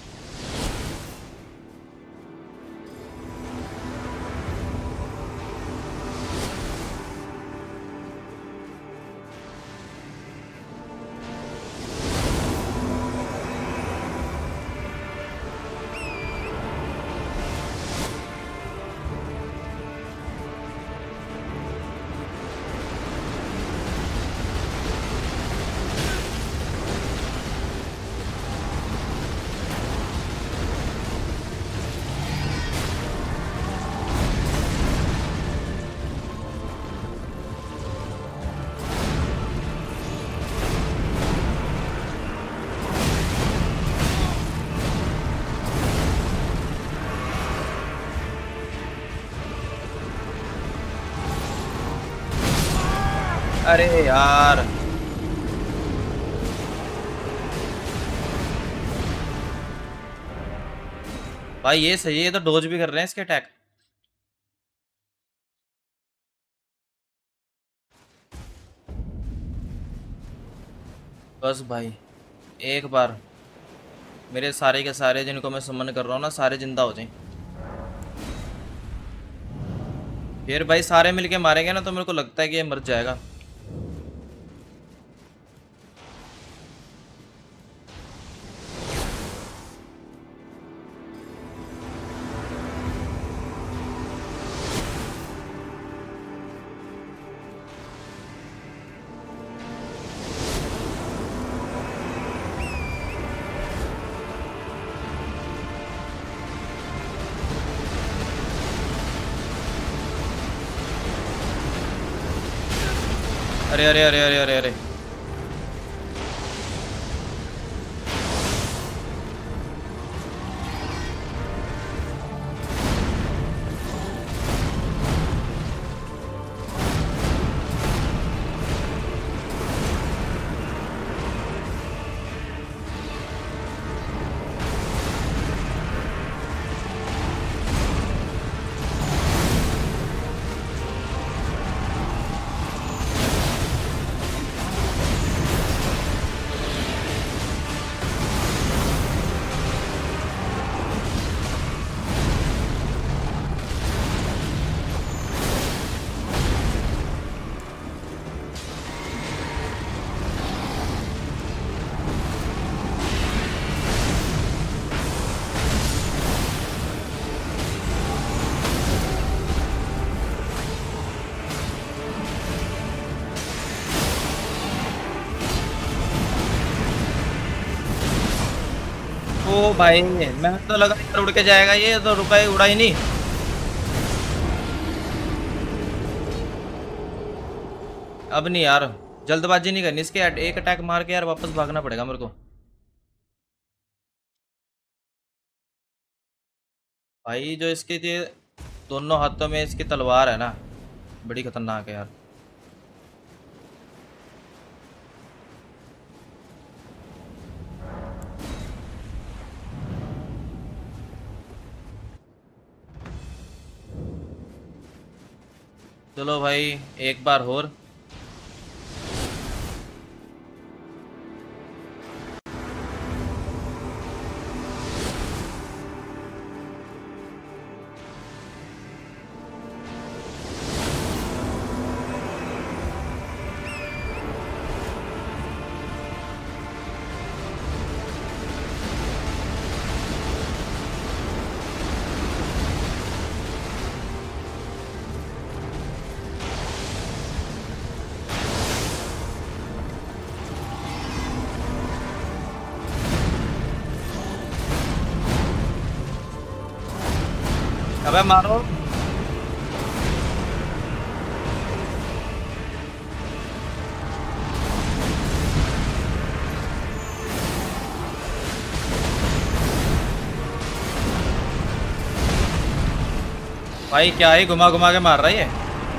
अरे यार, भाई ये सही है, ये तो डोज भी कर रहे हैं इसके अटैक। बस भाई, एक बार मेरे सारे के सारे जिनको मैं सुमन कर रहा हूँ ना, सारे जिंदा हो जाएं। फिर भाई सारे मिलके मारेंगे ना तो मेरे को लगता है कि ये मर जाएगा। अरे अरे अरे अरे अरे अरे, ओ भाई मैं तो लगा यार उड़ के जाएगा, ये तो रुका ही, उड़ा ही नहीं। अब नहीं यार, जल्दबाजी नहीं करनी, इसके एक अटैक मार के यार वापस भागना पड़ेगा मेरे को। भाई जो इसके ये दोनों हाथों में इसकी तलवार है ना, बड़ी खतरनाक है यार। चलो भाई एक बार और। अबे मारो। भाई क्या ही घुमा घुमा के मार रहा है ये।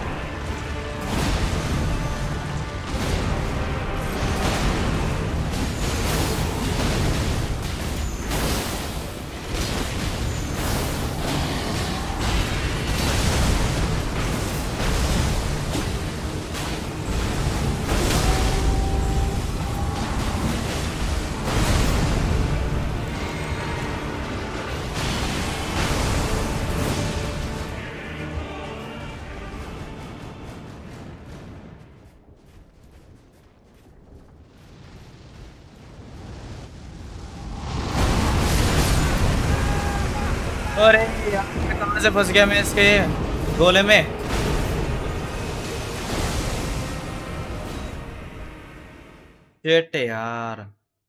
अरे यार कहाँ से फंस गया मैं इसके गोले में। शेट यार।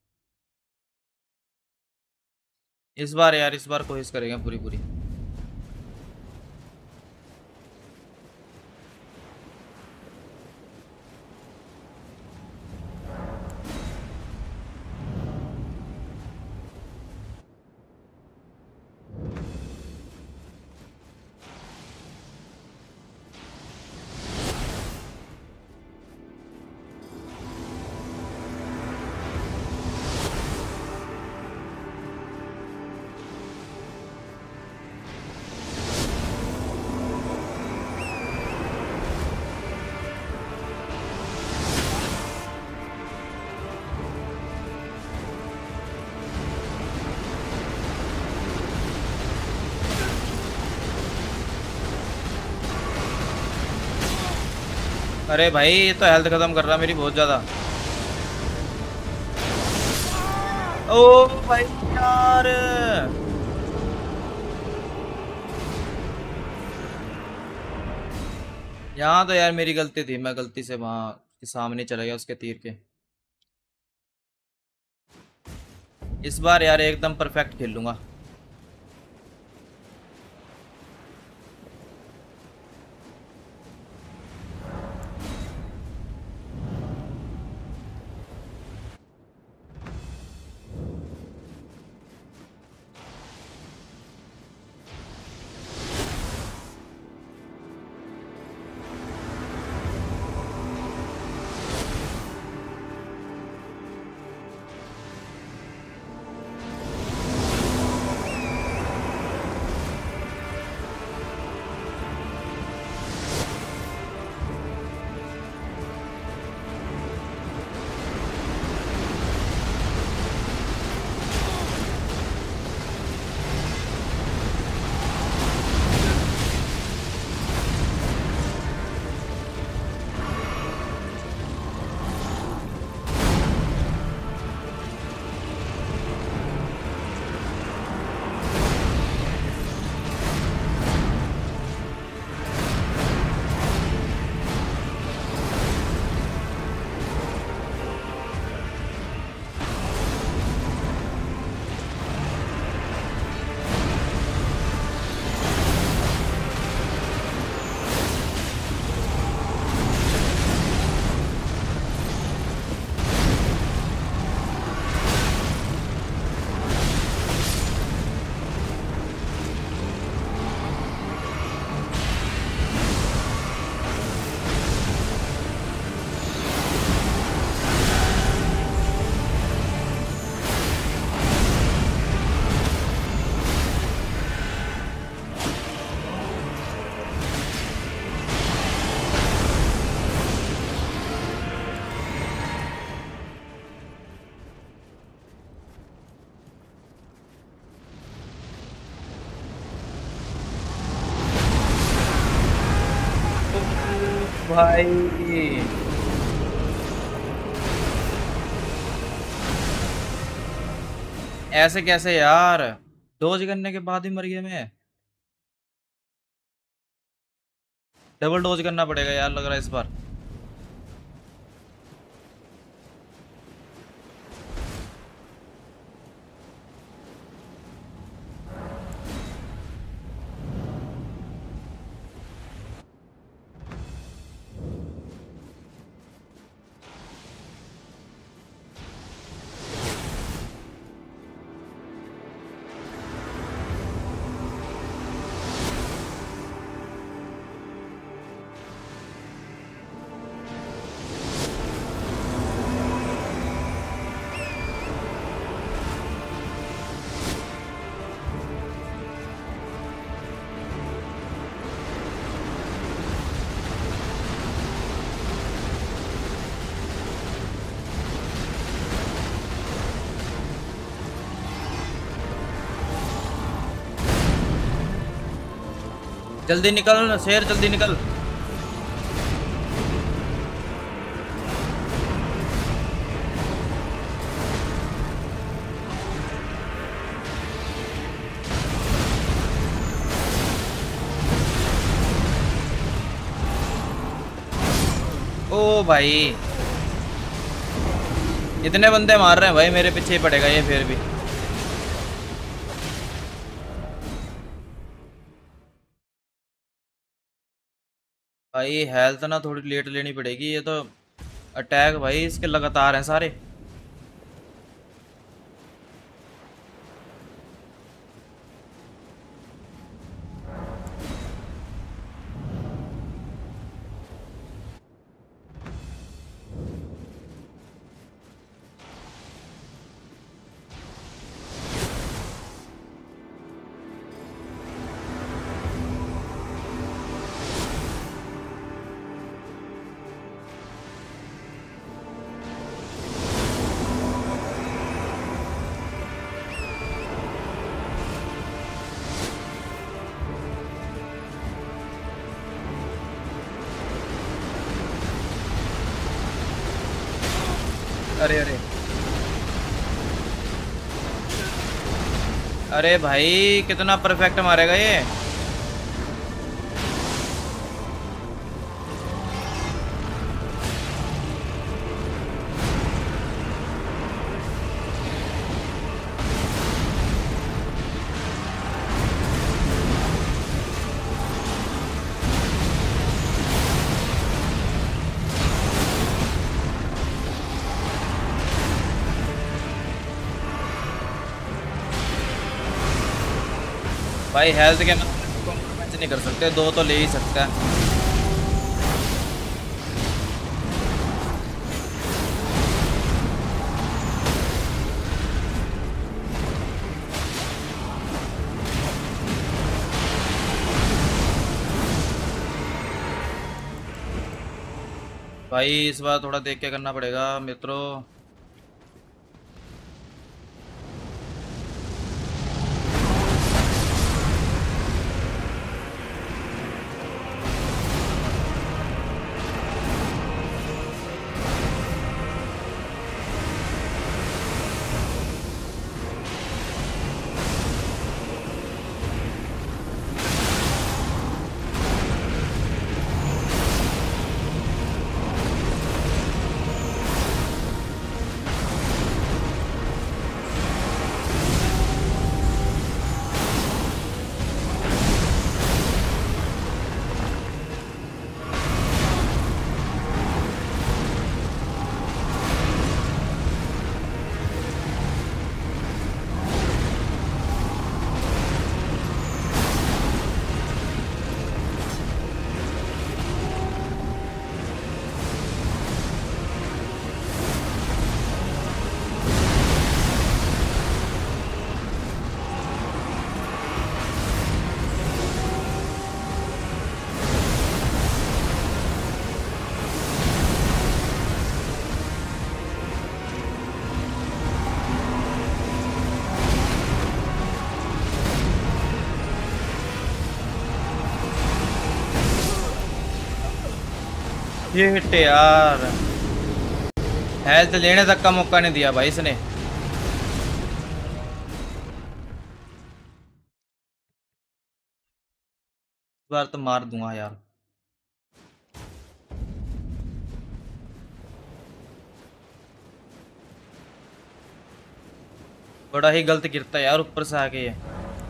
इस बार यार इस बार कोशिश करेंगे पूरी पूरी। अरे भाई ये तो हेल्थ खत्म कर रहा मेरी बहुत ज्यादा। ओ भाई यार यहाँ तो यार मेरी गलती थी, मैं गलती से वहां के सामने चला गया उसके तीर के। इस बार यार एकदम परफेक्ट खेल लूंगा। भाई ऐसे कैसे यार, डोज करने के बाद ही मर गया मैं। डबल डोज करना पड़ेगा यार लग रहा है इस बार। जल्दी निकल शेर, जल्दी निकल। ओ भाई इतने बंदे मार रहे हैं भाई, मेरे पीछे ही पड़ेगा ये फिर भी। भाई हेल्थ ना थोड़ी लेट लेनी पड़ेगी, ये तो अटैक भाई इसके लगातार हैं सारे। अरे अरे अरे भाई कितना परफेक्ट मारेगा ये। भाई हेल्थ के कॉम्प्रोमाइज नहीं कर सकते, दो तो ले ही सकता है। भाई इस बार थोड़ा देख के करना पड़ेगा मित्रों। शिट यार, हेल्थ लेने तक का मौका नहीं दिया भाई इसने। इस बार तो मार दूंगा यार। बड़ा ही गलत गिरता है यार ऊपर से आके ये।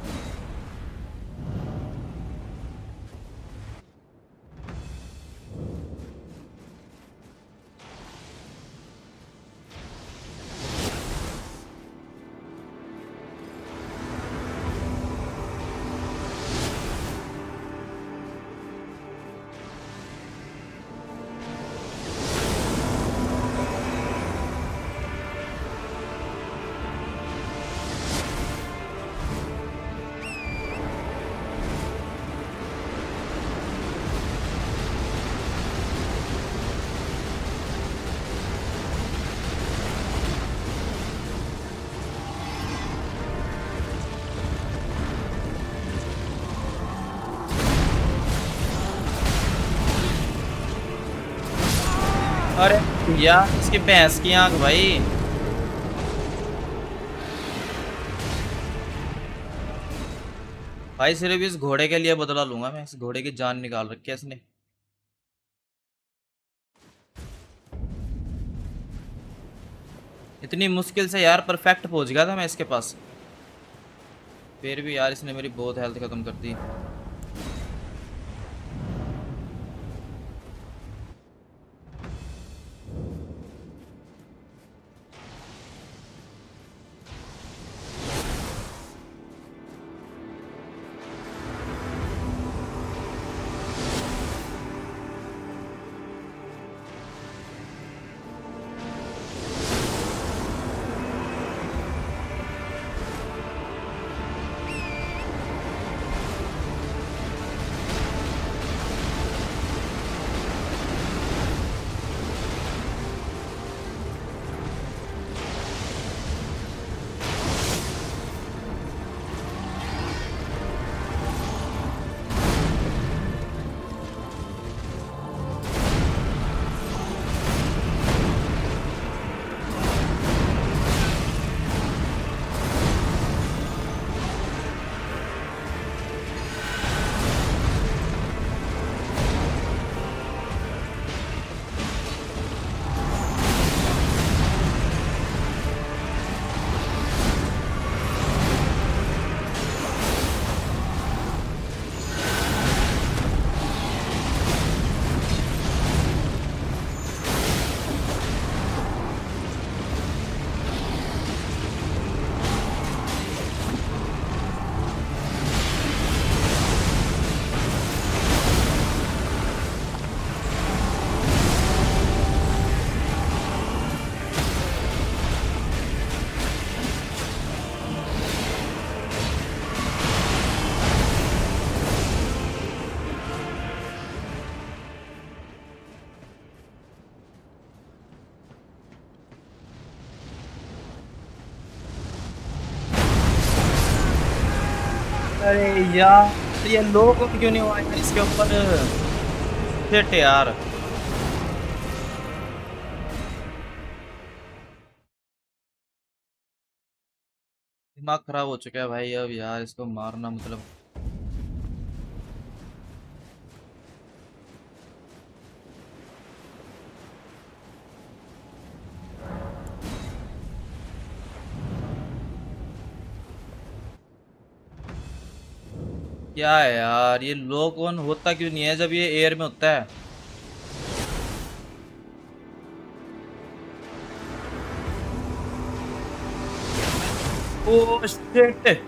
अरे यार इसकी भैंस की आंख भाई। भाई सिर्फ इस घोड़े के लिए बदला लूंगा मैं। इस घोड़े की जान निकाल रखी है इसने। इतनी मुश्किल से यार परफेक्ट पहुंच गया था मैं इसके पास, फिर भी यार इसने मेरी बहुत हेल्थ खत्म कर दी। अरे यार ये लोग क्यों नहीं हुआ यार इसके ऊपर। शिट यार। दिमाग खराब हो चुका है भाई अब यार, इसको मारना मतलब। क्या है यार ये लोग कौन होता क्यों नहीं है जब ये एयर में होता है। Oh shit.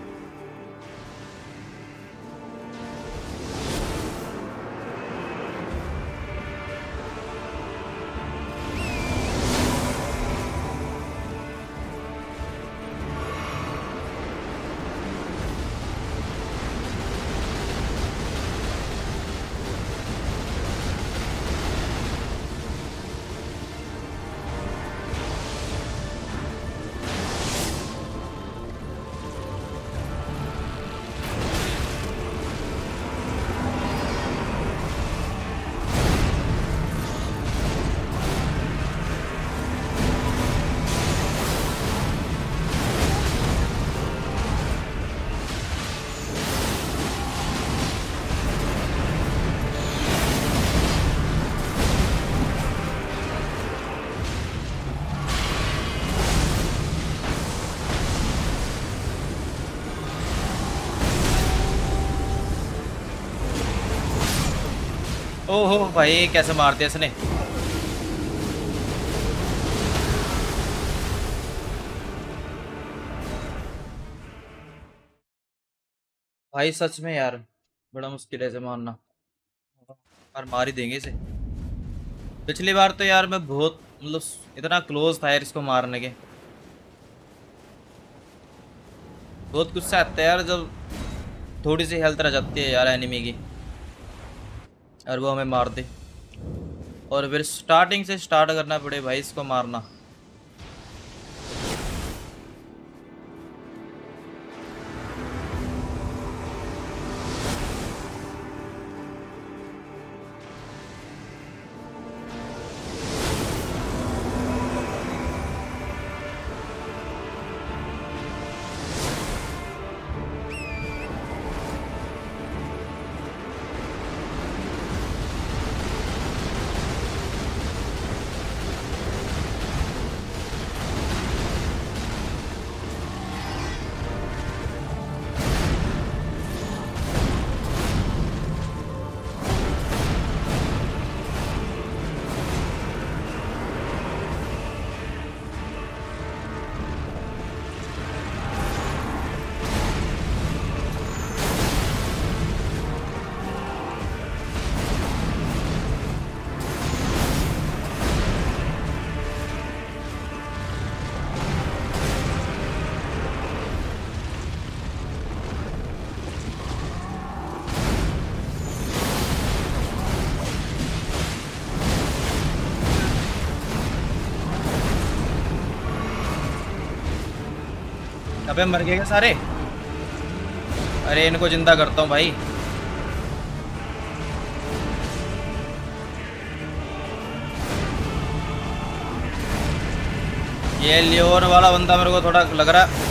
ओहो भाई कैसे मार दिया इसने। भाई सच में यार बड़ा मुश्किल है इसे मारना, और मार ही देंगे इसे। पिछली बार तो यार मैं बहुत मतलब इतना क्लोज था यार इसको मारने के। बहुत गुस्सा आता है यार जब थोड़ी सी हेल्थ रह जाती है यार एनिमी की और वो हमें मार दे, और फिर स्टार्टिंग से स्टार्ट करना पड़े भाई इसको मारना। अबे मर गए क्या सारे? अरे इनको जिंदा करता हूँ भाई। ये लियोन वाला बंदा मेरे को थोड़ा लग रहा है।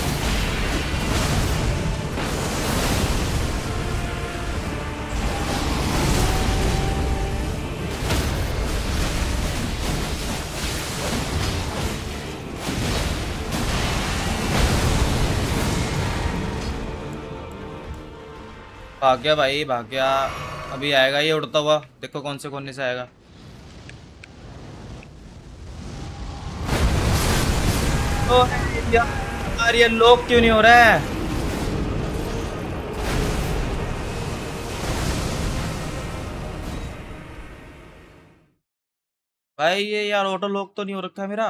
भाग गया भाई भाग गया। अभी आएगा ये उड़ता हुआ, देखो कौन से कोने से आएगा। ओ यार ये लोग क्यों नहीं हो रहा है? भाई ये यार ऑटो लॉक तो नहीं हो रखा मेरा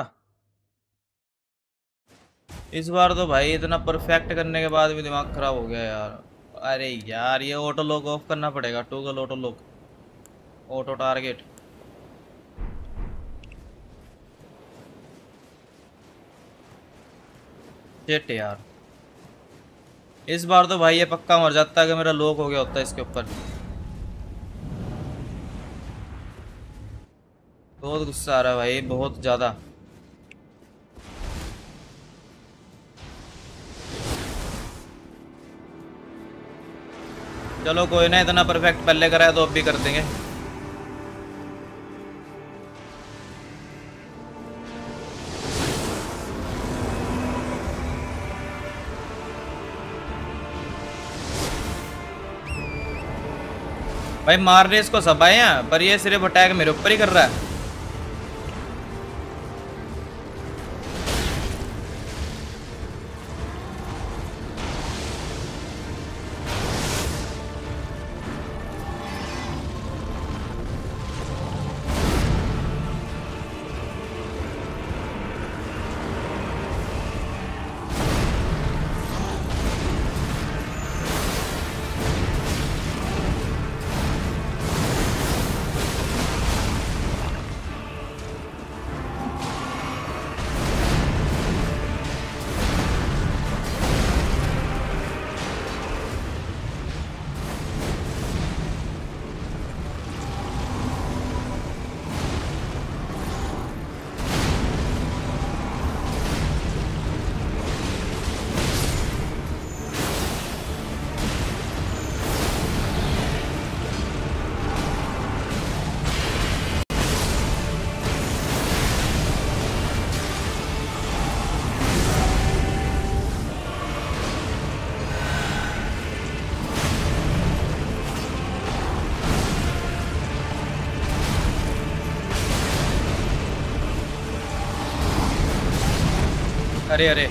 इस बार तो। भाई इतना परफेक्ट करने के बाद भी दिमाग खराब हो गया यार। अरे यार ये ऑटो लॉक ऑफ करना पड़ेगा, toggle auto lock, auto target. Shit यार इस बार तो भाई ये पक्का मर जाता है कि मेरा लॉक हो गया होता है इसके ऊपर। बहुत गुस्सा आ रहा है भाई, बहुत ज्यादा। चलो कोई ना, इतना परफेक्ट पहले करा है तो अब भी कर देंगे। भाई मारने इसको सब आए हैं, पर ये सिर्फ अटैक मेरे ऊपर ही कर रहा है। अरे अरे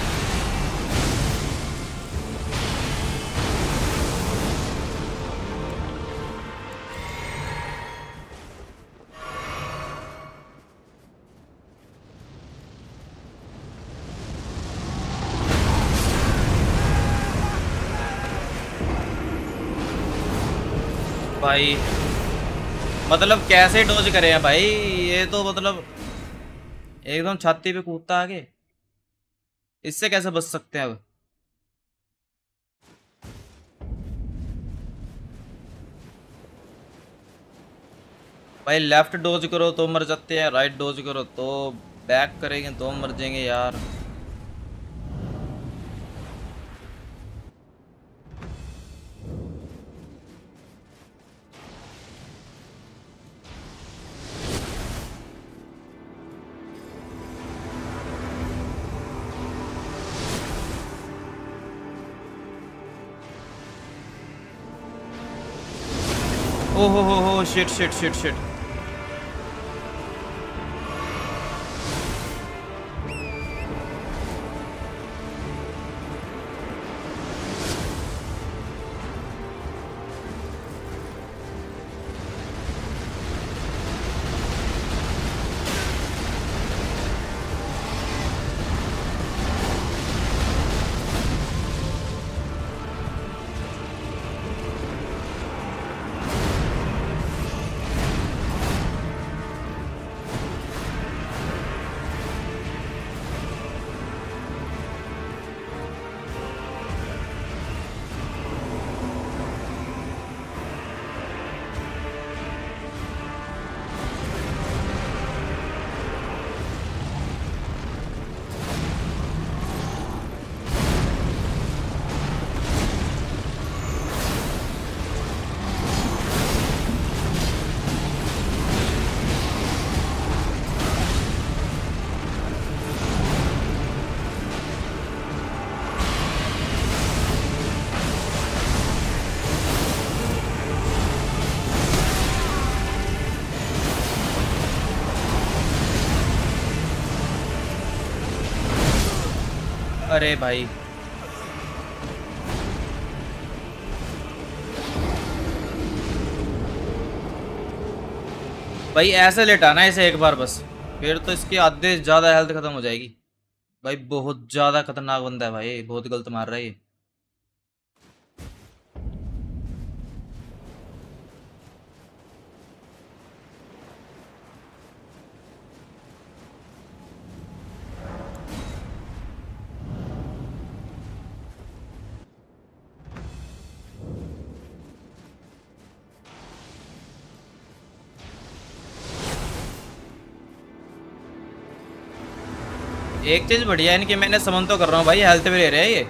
भाई, मतलब कैसे डोज करे हैं भाई, ये तो मतलब एकदम छाती पे कूदता आगे। इससे कैसे बच सकते हैं अब? भाई लेफ्ट डोज करो तो मर जाते हैं, राइट डोज करो तो बैक करेंगे तो मर जाएंगे यार। ओ हो हो हो, शिट शिट शिट शिट। अरे भाई, भाई ऐसे लेटाना इसे एक बार बस, फिर तो इसकी आधे से ज्यादा हेल्थ खत्म हो जाएगी। भाई बहुत ज्यादा खतरनाक बंदा है भाई, बहुत गलत मार रहा है ये। एक चीज बढ़िया है इनकी, मैंने समन तो कर रहा हूँ भाई, हेल्थ भी ले रहे हैं ये।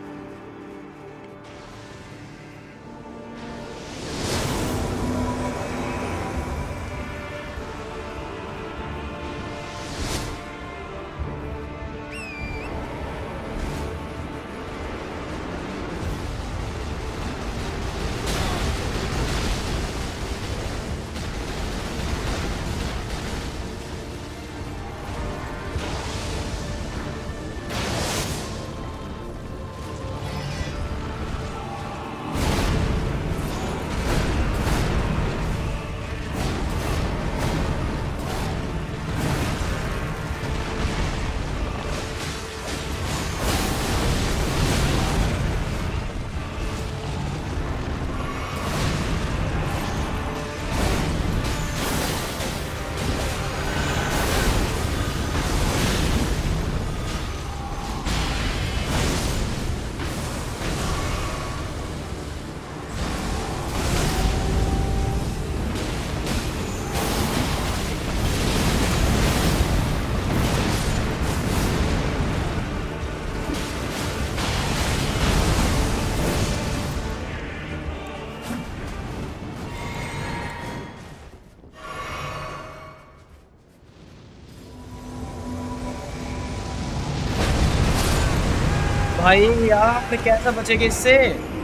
भाई यार कैसा बचेगा इससे?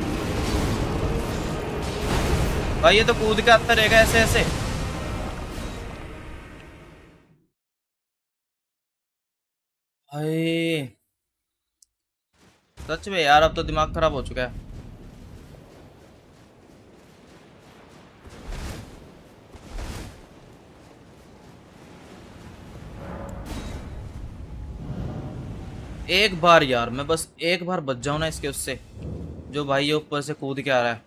भाई ये तो कूद के आता रहेगा ऐसे ऐसे। भाई सच में यार अब तो दिमाग खराब हो चुका है। एक बार यार, मैं बस एक बार बच जाऊं ना इसके उससे, जो भाई ये ऊपर से कूद के आ रहा है।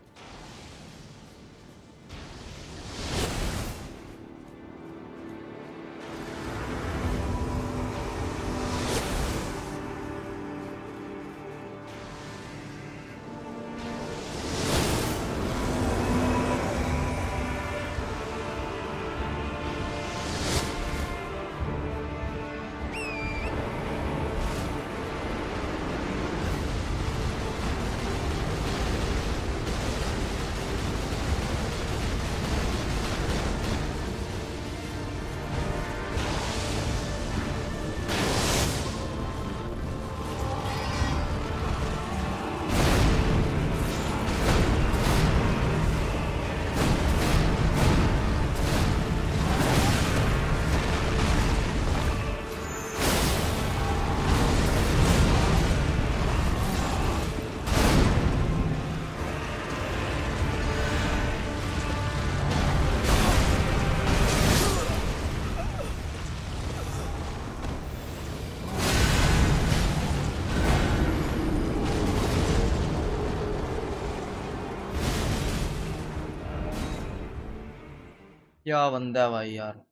क्या बंदा है भाई यार।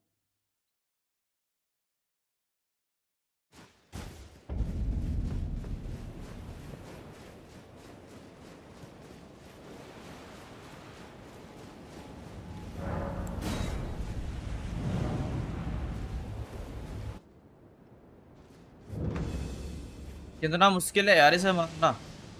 कितना मुश्किल है यार इसे मारना।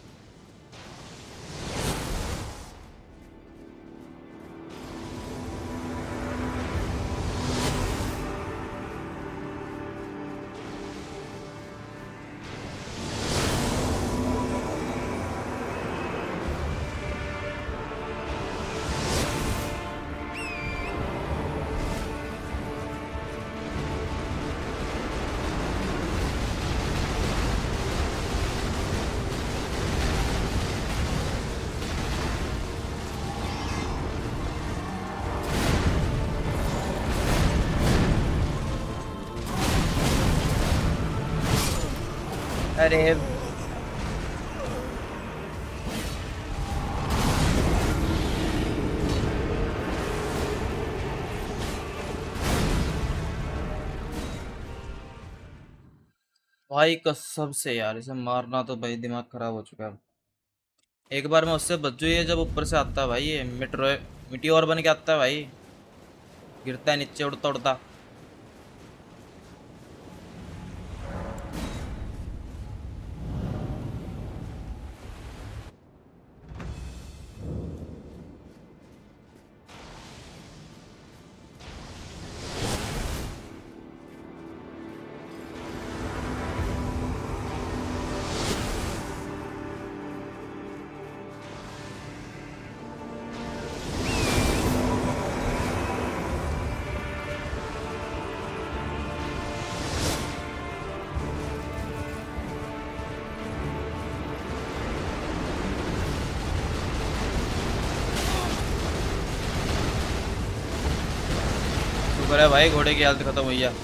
अरे भाई कसम से यार, इसे मारना तो भाई दिमाग खराब हो चुका है। एक बार मैं उससे बच जाइए जब ऊपर से आता है भाई, ये मिट्रो मिट्योर बन के आता है भाई, गिरता है नीचे उड़ता उड़ता। शुक्र है भाई घोड़े की हालत खत्म हुई है।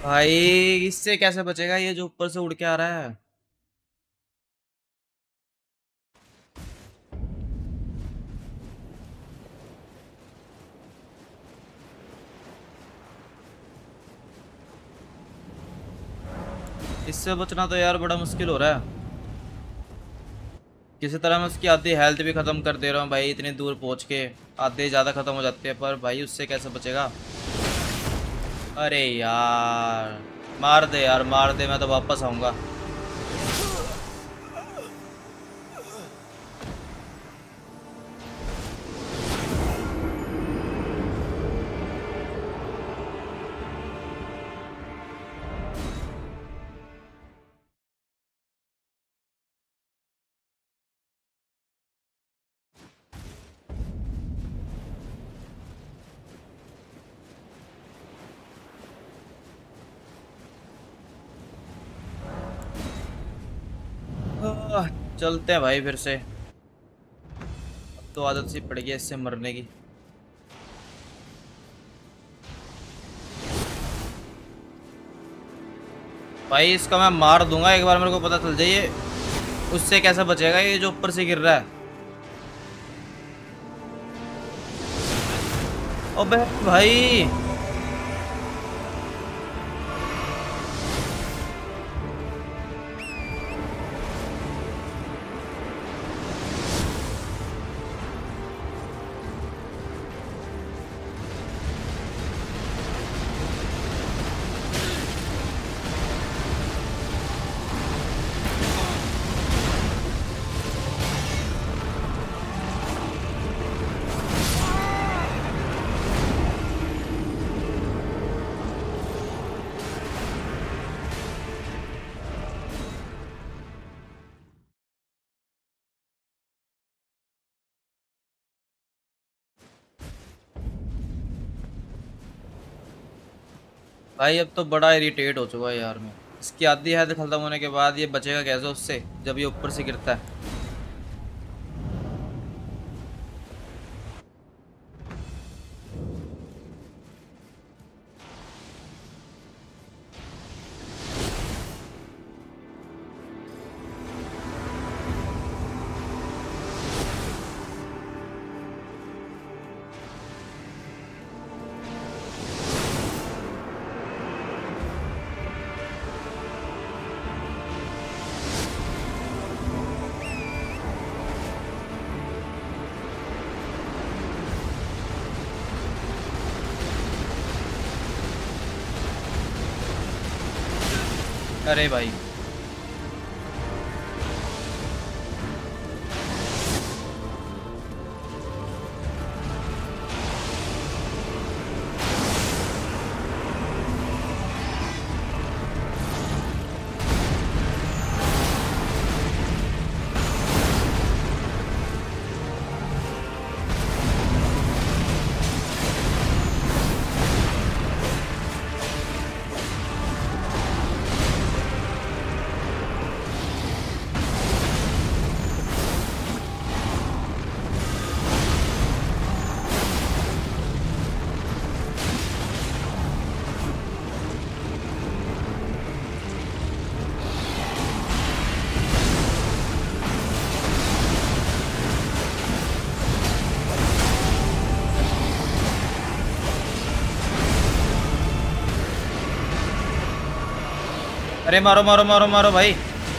भाई इससे कैसे बचेगा ये जो ऊपर से उड़ के आ रहा है। इससे बचना तो यार बड़ा मुश्किल हो रहा है। किसी तरह मैं उसकी आधी हेल्थ भी खत्म कर दे रहा हूँ भाई, इतनी दूर पहुँच के आधे ज़्यादा खत्म हो जाती है, पर भाई उससे कैसे बचेगा। अरे यार मार दे यार, मार दे, मैं तो वापस आऊँगा। आह, चलते हैं भाई फिर से। अब तो आदत सी पड़ गई है इससे मरने की। भाई इसका मैं मार दूंगा एक बार, मेरे को पता चल जाए उससे कैसे बचेगा ये जो ऊपर से गिर रहा है। अबे भाई भाई अब तो बड़ा इरिटेट हो चुका है यार मैं। इसकी आधी हद खत्म होने के बाद ये बचेगा कैसे उससे जब ये ऊपर से गिरता है। अरे भाई अरे मारो मारो मारो मारो भाई।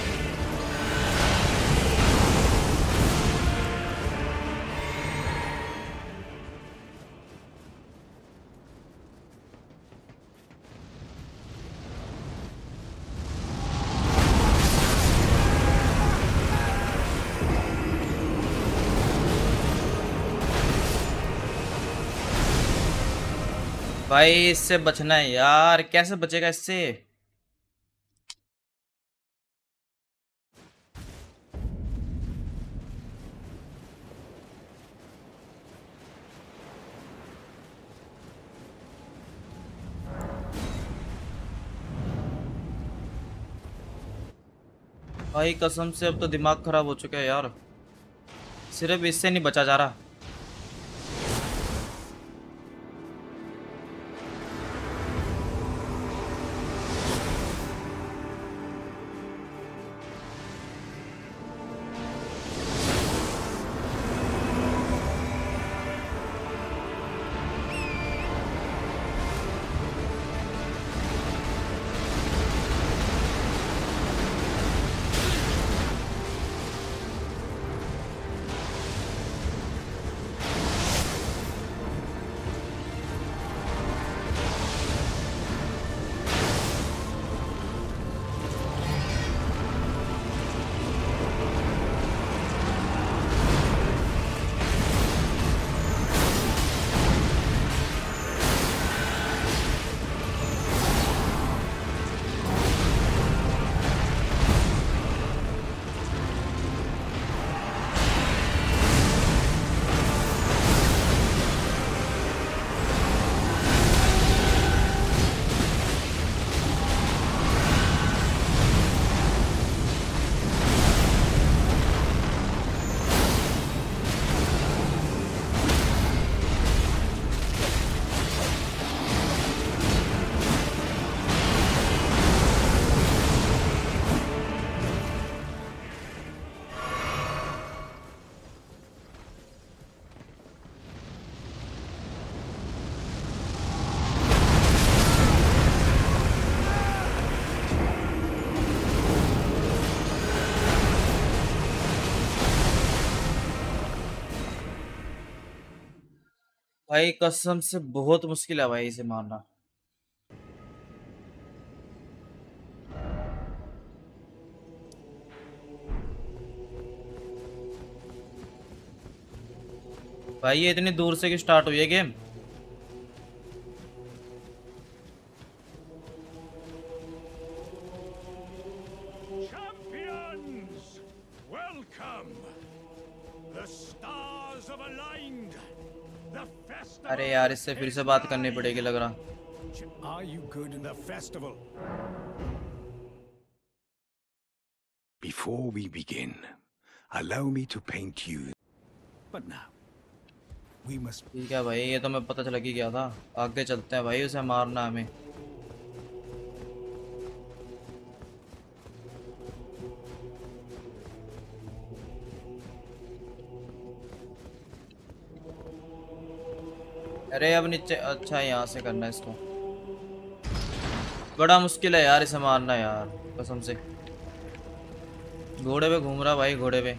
भाई इससे बचना है यार, कैसे बचेगा इससे। भाई कसम से अब तो दिमाग खराब हो चुका है यार, सिर्फ इससे नहीं बचा जा रहा। भाई कसम से बहुत मुश्किल है भाई इसे मारना। भाई ये इतनी दूर से क्यों स्टार्ट हुई है game? Champions, welcome. The stars have aligned. The festival. अरे यार इससे फिर से बात करनी पड़ेगी लग रहा। Are you good in the festival? Before we begin, allow me to paint you. But now, we must. ठीक है भाई, ये तो मैं पता चल ही गया था। आगे चलते हैं भाई, उसे मारना हमें। अरे अब नीचे, अच्छा यहाँ से करना है इसको। बड़ा मुश्किल है यार इसे मारना यार, कसम से। घोड़े पे घूम रहा भाई, घोड़े पे।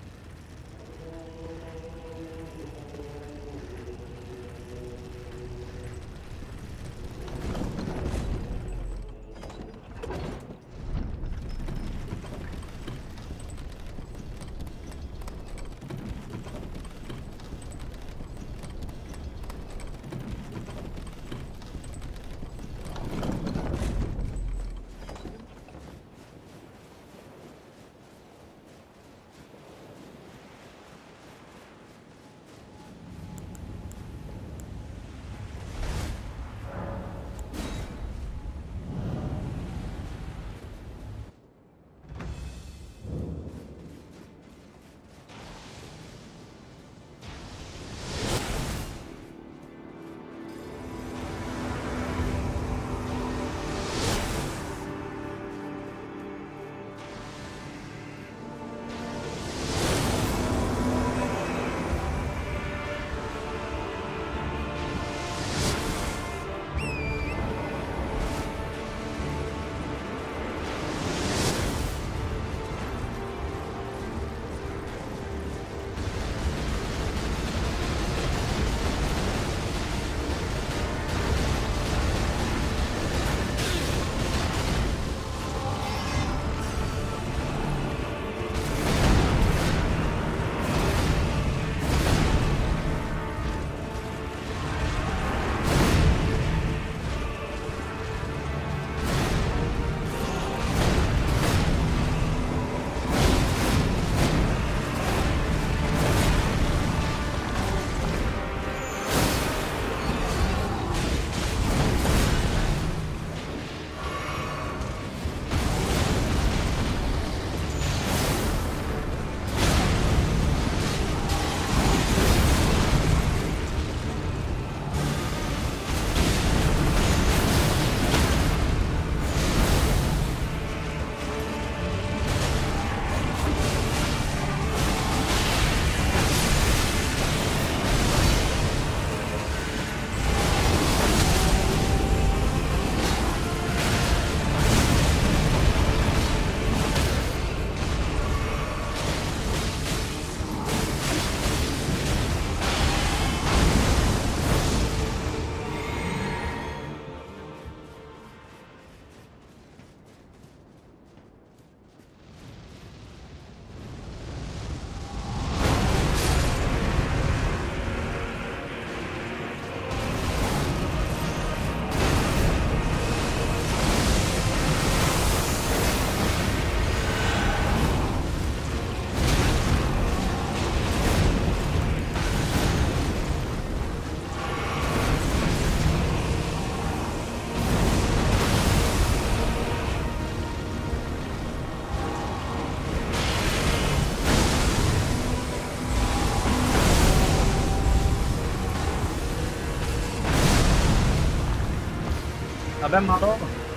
अबे मारो,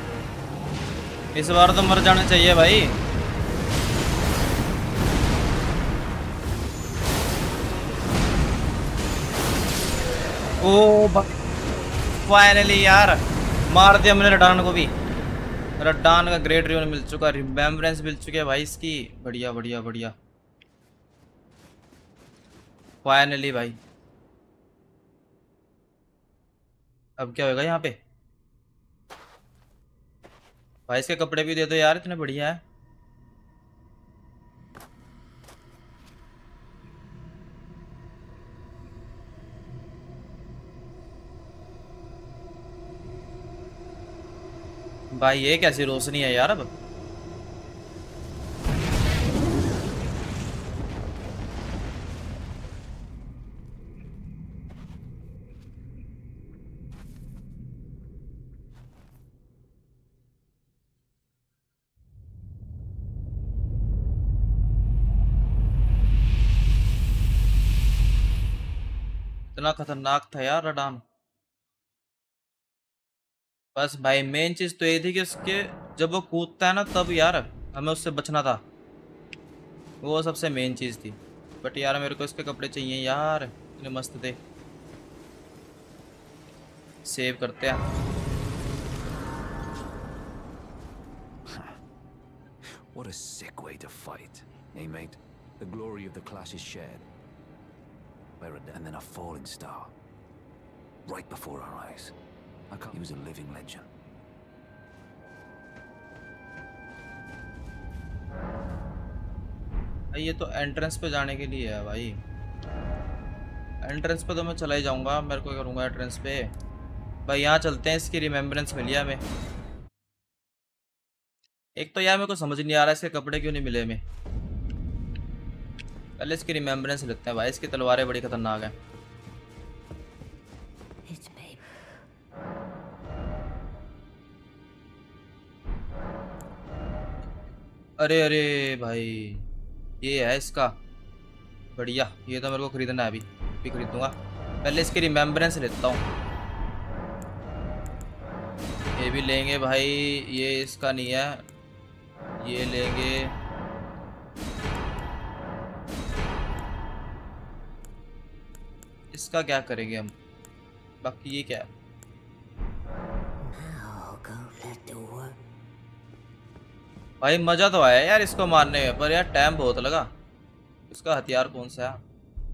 इस बार तो मर जाना चाहिए भाई। ओ फाइनली यार मार दिया हमने रडान को भी। रडान का ग्रेट रिवन मिल चुका, रिमेम्बरेंस मिल चुके भाई इसकी। बढ़िया बढ़िया बढ़िया, फाइनली भाई। अब क्या होगा यहाँ पे? भाई इसके कपड़े भी दे दो यार, इतने बढ़िया है। भाई ये कैसी रोशनी है यार अब। इतना खतरनाक था यार रडान। बस भाई मेन चीज तो ये थी कि उसके जब वो कूदता है ना तब यार हमें उससे बचना था, वो सबसे मेन चीज थी। बट यार मेरे को इसके कपड़े चाहिए यार, इतने मस्त थे। सेव करते हैं। What a sick way to fight, eh, mate? The glory of the clash is shared. Where a, and then a falling star, right before our eyes. I can't. He was a living legend. भाई ये तो entrance पे जाने के लिए है भाई। Entrance पे तो मैं चला ही जाऊंगा, मेरे को करूंगा एंट्रेंस पे। भाई यहाँ चलते हैं, इसकी रिमेम्बरेंस मिली है हमें। एक तो यार मेरे को समझ नहीं आ रहा है इसके कपड़े क्यों नहीं मिले हमें। पहले इसकी रिमेम्बरेंस लेते हैं भाई, इसकी तलवारें बड़ी खतरनाक है। अरे अरे भाई ये है इसका, बढ़िया। ये तो मेरे को खरीदना है, अभी भी खरीदूंगा। पहले इसकी रिमेम्बरेंस लेता हूँ। ये भी लेंगे भाई, ये इसका नहीं है, ये लेंगे। इसका क्या करेंगे हम, बाकी ये क्या है? भाई मजा तो आया यार इसको मारने में, पर यार टाइम बहुत लगा। इसका हथियार कौन सा है?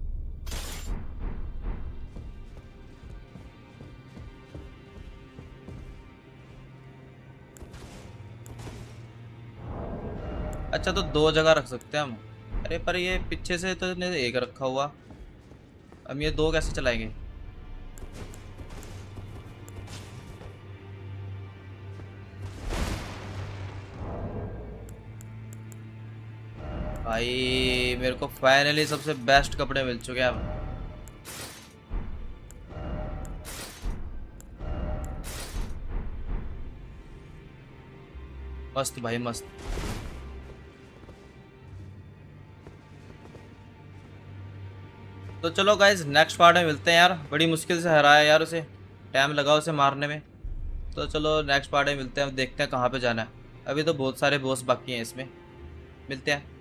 अच्छा तो दो जगह रख सकते हैं हम। अरे पर ये पीछे से तो इसने एक रखा हुआ, हम ये दो कैसे चलाएंगे? भाई मेरे को फाइनली सबसे बेस्ट कपड़े मिल चुके हैं अब। मस्त भाई मस्त। तो चलो गाइज नेक्स्ट पार्ट में मिलते हैं यार। बड़ी मुश्किल से हराया यार उसे, टाइम लगा उसे मारने में। तो चलो नेक्स्ट पार्ट में मिलते हैं, देखते हैं कहाँ पे जाना है। अभी तो बहुत सारे बॉस बाकी हैं इसमें, मिलते हैं।